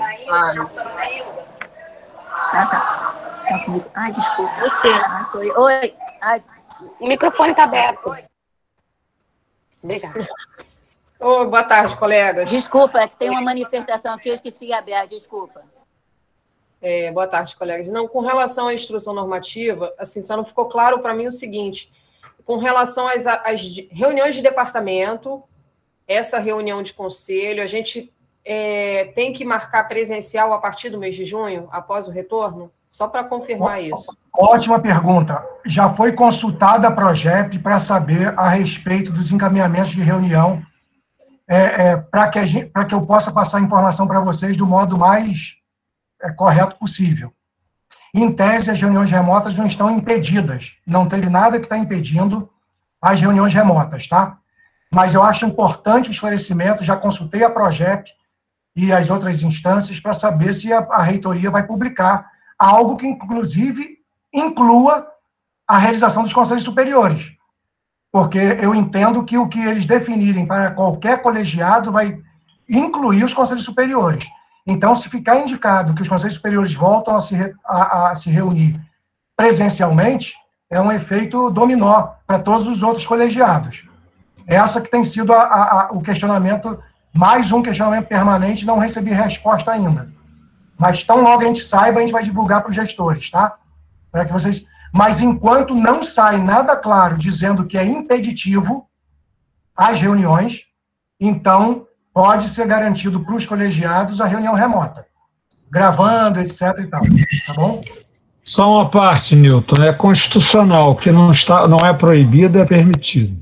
Tá. Ai, desculpa. Você. Foi. Oi. Ai. O microfone está aberto. Obrigada. Boa tarde, colegas. Desculpa, é que tem uma manifestação aqui, eu esqueci abrir, desculpa. Boa tarde, colegas. Não, com relação à instrução normativa, assim, só não ficou claro para mim o seguinte, com relação às reuniões de departamento, essa reunião de conselho, a gente tem que marcar presencial a partir do mês de junho, após o retorno? Só para confirmar isso. Ótima pergunta. Já foi consultada a Progep para saber a respeito dos encaminhamentos de reunião, para que eu possa passar a informação para vocês do modo mais correto possível. Em tese, as reuniões remotas não estão impedidas. Não teve nada que está impedindo as reuniões remotas, tá? Mas eu acho importante o esclarecimento, já consultei a Progep e as outras instâncias para saber se a reitoria vai publicar algo que, inclusive, inclua a realização dos conselhos superiores. Porque eu entendo que o que eles definirem para qualquer colegiado vai incluir os conselhos superiores. Então, se ficar indicado que os conselhos superiores voltam a se reunir presencialmente, é um efeito dominó para todos os outros colegiados. Essa que tem sido o questionamento, mais um questionamento permanente, não recebi resposta ainda. Mas tão logo a gente saiba, a gente vai divulgar para os gestores, tá? Para que vocês... Mas enquanto não sai nada claro dizendo que é impeditivo as reuniões, então pode ser garantido para os colegiados a reunião remota, gravando, etc. e tal, tá bom? Só uma parte, Newton, é constitucional, que não é proibido, é permitido.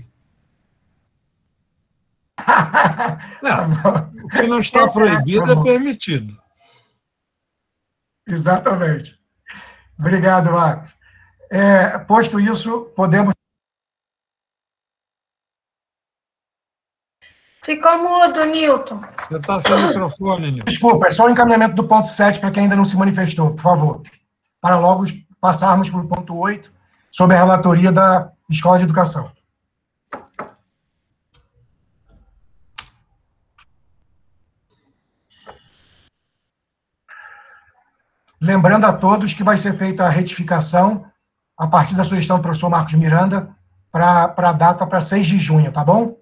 Não, o que não está proibido é permitido. Exatamente. Obrigado, Marcos. Posto isso, podemos... Ficou mudo, Newton. Você está sem microfone, Newton. Desculpa, é só o encaminhamento do ponto 7 para quem ainda não se manifestou, por favor. Para logo passarmos para o ponto 8, sobre a relatoria da Escola de Educação. Lembrando a todos que vai ser feita a retificação a partir da sugestão do professor Marcos Miranda para a data para 6 de junho, tá bom?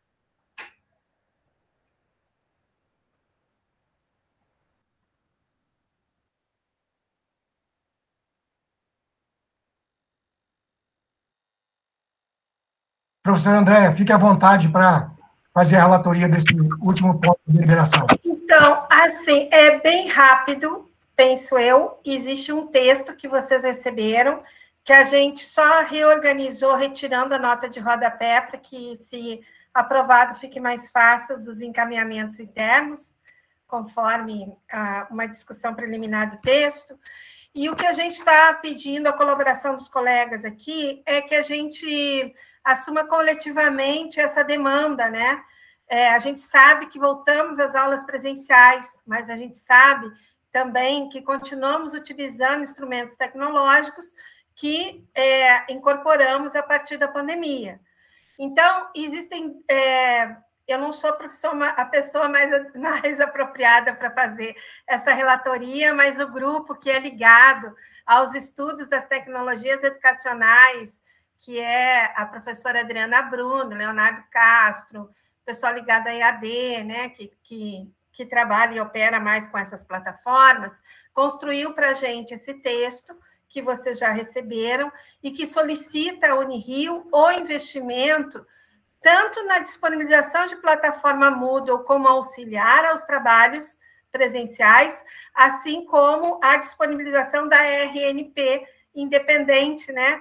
Professor André, fique à vontade para fazer a relatoria desse último ponto de deliberação. Então, assim, é bem rápido, penso eu. Existe um texto que vocês receberam, que a gente só reorganizou, retirando a nota de rodapé, para que, se aprovado, fique mais fácil dos encaminhamentos internos, conforme uma discussão preliminar do texto. E o que a gente está pedindo, a colaboração dos colegas aqui, é que a gente assuma coletivamente essa demanda, né? A gente sabe que voltamos às aulas presenciais, mas a gente sabe também que continuamos utilizando instrumentos tecnológicos que incorporamos a partir da pandemia. Então, existem... eu não sou a pessoa mais apropriada para fazer essa relatoria, mas o grupo que é ligado aos estudos das tecnologias educacionais, que é a professora Adriana Bruno, Leonardo Castro, pessoal ligado à EAD, né, que trabalha e opera mais com essas plataformas, construiu para a gente esse texto, que vocês já receberam e que solicita a Unirio o investimento tanto na disponibilização de plataforma Moodle como auxiliar aos trabalhos presenciais, assim como a disponibilização da RNP independente, né,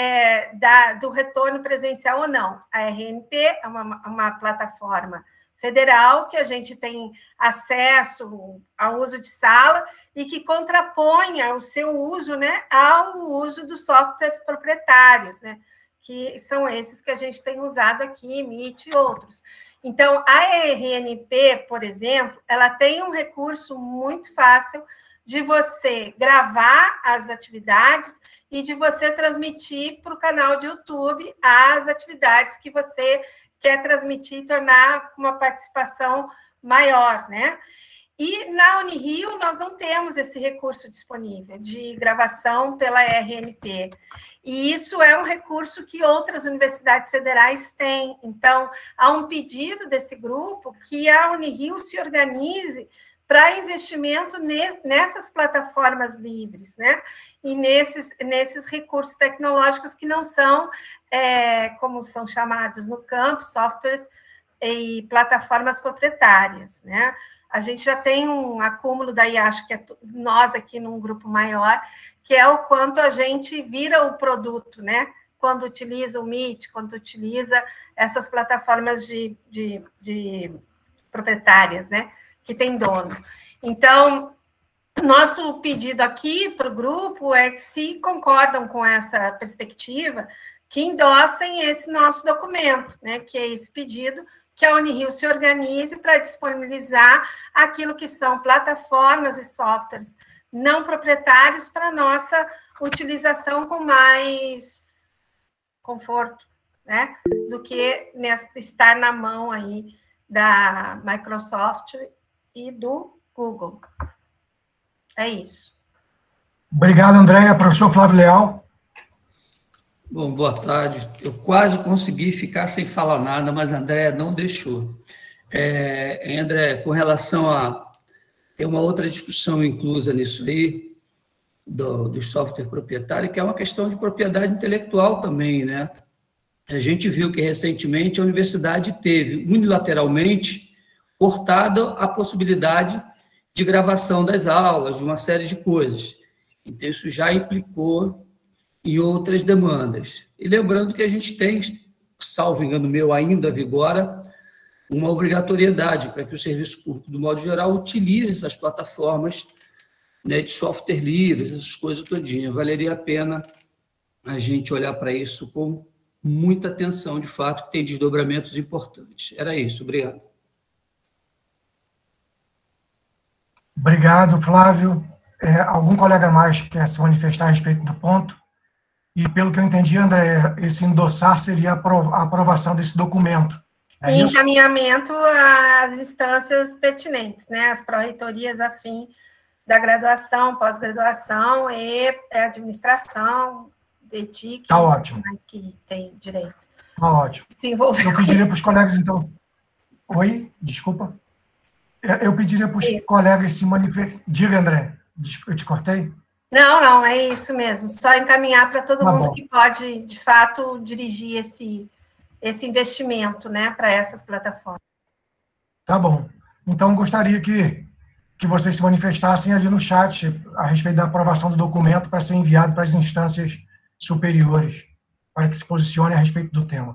do retorno presencial ou não. A RNP é uma plataforma federal que a gente tem acesso ao uso de sala e que contraponha o seu uso, né, ao uso dos softwares proprietários, né, que são esses que a gente tem usado aqui, Meet e outros. Então, a RNP, por exemplo, ela tem um recurso muito fácil de você gravar as atividades e de você transmitir para o canal de YouTube as atividades que você quer transmitir e tornar uma participação maior, né? E na Unirio nós não temos esse recurso disponível de gravação pela RNP. E isso é um recurso que outras universidades federais têm. Então, há um pedido desse grupo que a Unirio se organize para investimento nessas plataformas livres, né? E nesses recursos tecnológicos que não são, como são chamados no campo, softwares e plataformas proprietárias, né? A gente já tem um acúmulo, daí acho que é nós aqui num grupo maior, que é o quanto a gente vira o produto, né? Quando utiliza o Meet, quando utiliza essas plataformas de proprietárias, né? Que tem dono. Então, nosso pedido aqui para o grupo é que, se concordam com essa perspectiva, que endossem esse nosso documento, né? Que é esse pedido que a Unirio se organize para disponibilizar aquilo que são plataformas e softwares não proprietários para nossa utilização com mais conforto, né? Do que estar na mão aí da Microsoft e do Google. É isso. Obrigado, Andréia. Professor Flávio Leal. Bom, boa tarde. Eu quase consegui ficar sem falar nada, mas a Andréia não deixou. André, com relação a... Tem uma outra discussão inclusa nisso aí, do software proprietário, que é uma questão de propriedade intelectual também, né? A gente viu que, recentemente, a universidade teve, unilateralmente, cortada a possibilidade de gravação das aulas, de uma série de coisas. Então, isso já implicou em outras demandas. E lembrando que a gente tem, salvo engano meu, ainda vigora, uma obrigatoriedade para que o serviço público, do modo geral, utilize essas plataformas, né, de software livres, essas coisas todinhas. Valeria a pena a gente olhar para isso com muita atenção, de fato, que tem desdobramentos importantes. Era isso, obrigado. Obrigado, Flávio. Algum colega mais quer se manifestar a respeito do ponto? E, pelo que eu entendi, André, esse endossar seria a aprovação desse documento. E encaminhamento às instâncias pertinentes, né? As pró-reitorias a fim da graduação, pós-graduação e administração, de TIC, tá ótimo. Mais que tem direito. Tá ótimo. Se envolver. Eu pediria para os colegas, então... Oi? Desculpa. Eu pediria para os colegas se manifestarem. Diga, André, eu te cortei? Não, é isso mesmo. Só encaminhar para todo mundo bom. Que pode, de fato, dirigir esse investimento, né, para essas plataformas. Tá bom. Então, gostaria que vocês se manifestassem ali no chat a respeito da aprovação do documento para ser enviado para as instâncias superiores, para que se posicione a respeito do tema.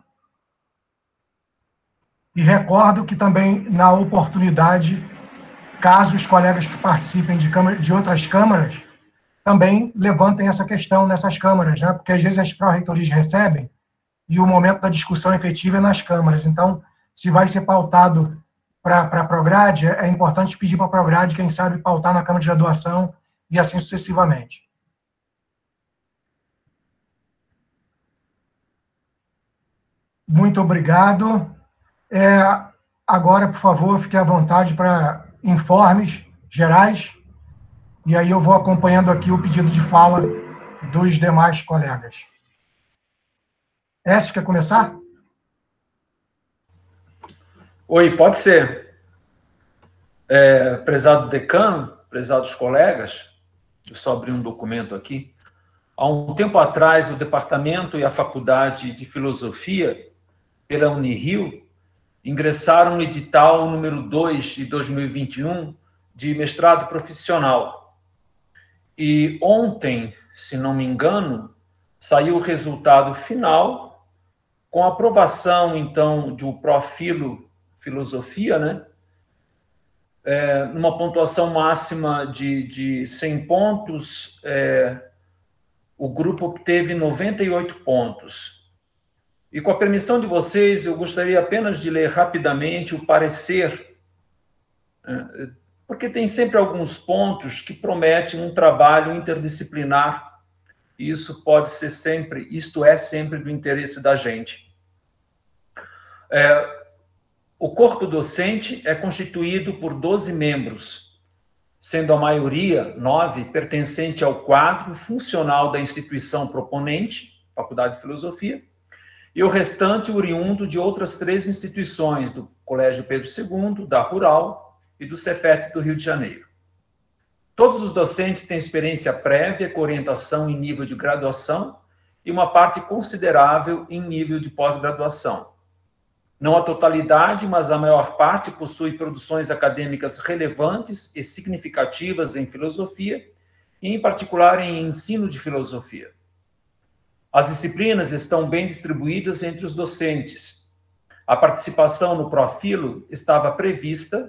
E recordo que também, na oportunidade, caso os colegas que participem de outras câmaras também levantem essa questão nessas câmaras, né? Porque às vezes as pró-reitorias recebem e o momento da discussão efetiva é nas câmaras. Então, se vai ser pautado para a Prograde, é importante pedir para a Prograde, quem sabe, pautar na Câmara de Graduação e assim sucessivamente. Muito obrigado. Agora, por favor, fique à vontade para informes gerais, e aí eu vou acompanhando aqui o pedido de fala dos demais colegas. Écio, quer começar? Oi, pode ser. Prezado decano, prezados colegas, deixa eu só abrir um documento aqui. Há um tempo atrás, o departamento e a faculdade de filosofia, pela Unirio, ingressaram no edital número 2 de 2021 de mestrado profissional. E ontem, se não me engano, saiu o resultado final, com a aprovação, então, do Profilo Filosofia, né? Numa pontuação máxima de 100 pontos, o grupo obteve 98 pontos. E com a permissão de vocês, eu gostaria apenas de ler rapidamente o parecer, porque tem sempre alguns pontos que prometem um trabalho interdisciplinar, e isso pode ser sempre, isto é sempre do interesse da gente. O corpo docente é constituído por 12 membros, sendo a maioria, 9, pertencente ao quadro funcional da instituição proponente, Faculdade de Filosofia, e o restante oriundo de outras 3 instituições, do Colégio Pedro II, da Rural e do Cefet do Rio de Janeiro. Todos os docentes têm experiência prévia com orientação em nível de graduação e uma parte considerável em nível de pós-graduação. Não a totalidade, mas a maior parte possui produções acadêmicas relevantes e significativas em filosofia, e em particular em ensino de filosofia. As disciplinas estão bem distribuídas entre os docentes. A participação no Profilo estava prevista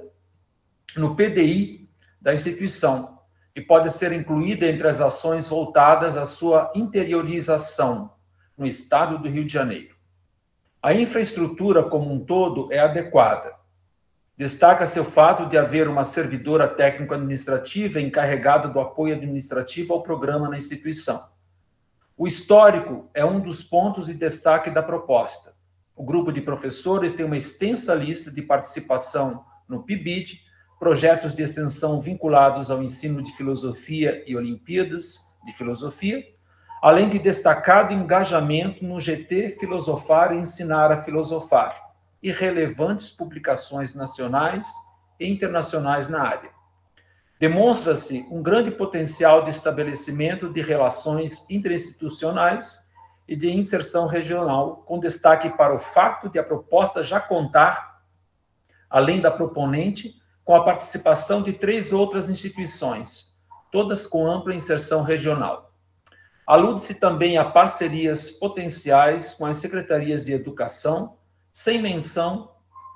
no PDI da instituição e pode ser incluída entre as ações voltadas à sua interiorização no estado do Rio de Janeiro. A infraestrutura como um todo é adequada. Destaca-se o fato de haver uma servidora técnico-administrativa encarregada do apoio administrativo ao programa na instituição. O histórico é um dos pontos de destaque da proposta. O grupo de professores tem uma extensa lista de participação no PIBID, projetos de extensão vinculados ao ensino de filosofia e Olimpíadas de Filosofia, além de destacado engajamento no GT Filosofar e Ensinar a Filosofar, e relevantes publicações nacionais e internacionais na área. Demonstra-se um grande potencial de estabelecimento de relações interinstitucionais e de inserção regional, com destaque para o fato de a proposta já contar, além da proponente, com a participação de 3 outras instituições, todas com ampla inserção regional. Alude-se também a parcerias potenciais com as secretarias de educação, sem menção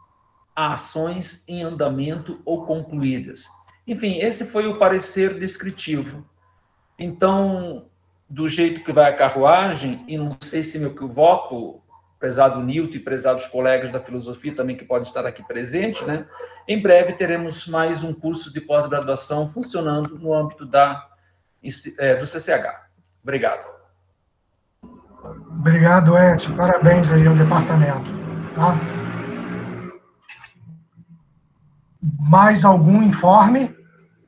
a ações em andamento ou concluídas. Enfim, esse foi o parecer descritivo. Então, do jeito que vai a carruagem, e não sei se me equivoco, prezado Nilton e prezados colegas da filosofia também que podem estar aqui presentes, né? Em breve teremos mais um curso de pós-graduação funcionando no âmbito do CCH. Obrigado. Obrigado, Edson. Parabéns aí ao departamento. Tá? Mais algum informe?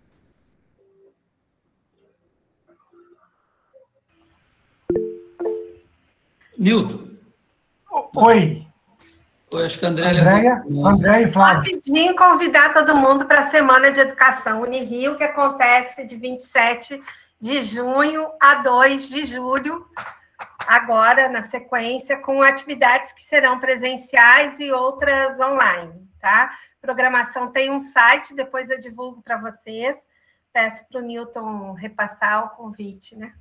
Nilton. Oi. Eu acho que a Andréia e Flávio. Rapidinho convidar todo mundo para a Semana de Educação Unirio, que acontece de 27 de junho a 2 de julho, agora na sequência, com atividades que serão presenciais e outras online, tá? Programação tem um site, depois eu divulgo para vocês. Peço para o Nilton repassar o convite, né?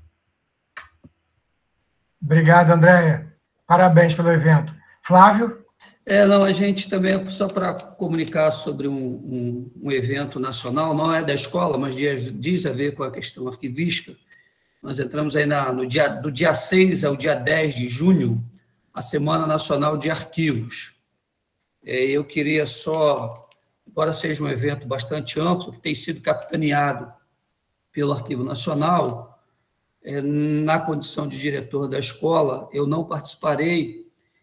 Obrigado, Andréia. Parabéns pelo evento. Flávio? Não, a gente também, só para comunicar sobre um evento nacional, não é da escola, mas diz a ver com a questão arquivística. Nós entramos aí do dia 6 ao dia 10 de junho, a Semana Nacional de Arquivos. Eu queria só, embora seja um evento bastante amplo, que tem sido capitaneado pelo Arquivo Nacional, na condição de diretor da escola, eu não participarei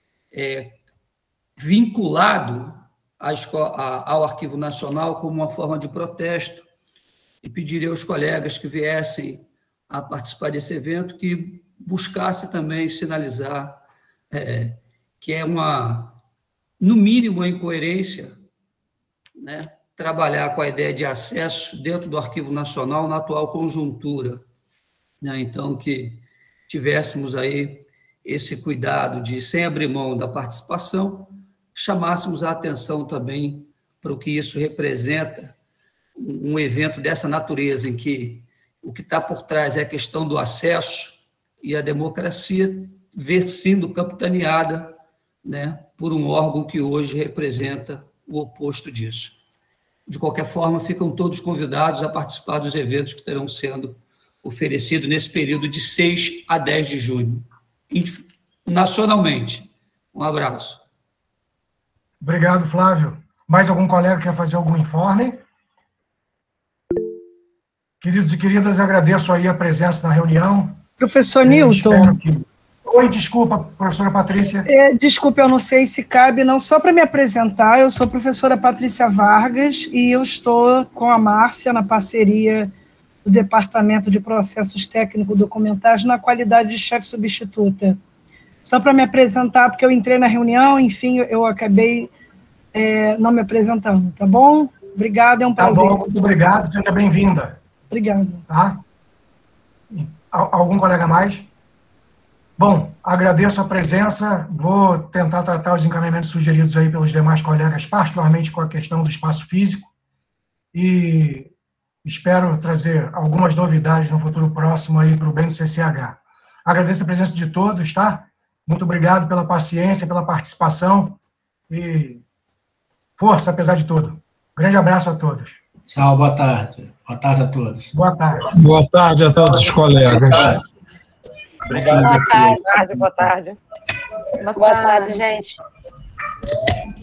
vinculado ao Arquivo Nacional como uma forma de protesto, e pediria aos colegas que viessem a participar desse evento que buscasse também sinalizar que é no mínimo, a incoerência, né, trabalhar com a ideia de acesso dentro do Arquivo Nacional na atual conjuntura. Então, que tivéssemos aí esse cuidado de, sem abrir mão da participação, chamássemos a atenção também para o que isso representa, um evento dessa natureza, em que o que está por trás é a questão do acesso e a democracia ver sendo capitaneada, né, por um órgão que hoje representa o oposto disso. De qualquer forma, ficam todos convidados a participar dos eventos que estarão sendo oferecidos nesse período de 6 a 10 de junho, nacionalmente. Um abraço. Obrigado, Flávio. Mais algum colega quer fazer algum informe? Queridos e queridas, agradeço aí a presença na reunião. Professor Newton. Oi, desculpa, professora Patrícia. Desculpa, eu não sei se cabe, não, só para me apresentar, eu sou a professora Patrícia Vargas e eu estou com a Márcia na parceria do Departamento de Processos Técnico-Documentais na qualidade de chefe substituta. Só para me apresentar, porque eu entrei na reunião, enfim, eu acabei não me apresentando, tá bom? Obrigada, é um prazer. Tá bom, muito obrigado, seja bem-vinda. Obrigada. Tá? Algum colega mais? Bom, agradeço a presença, vou tentar tratar os encaminhamentos sugeridos aí pelos demais colegas, particularmente com a questão do espaço físico, e espero trazer algumas novidades no futuro próximo aí para o bem do CCH. Agradeço a presença de todos, tá? Muito obrigado pela paciência, pela participação, e força, apesar de tudo. Grande abraço a todos. Tchau, boa tarde. Boa tarde a todos. Boa tarde. Boa tarde a todos os colegas. Obrigado. Boa tarde. Boa tarde. Boa tarde, gente.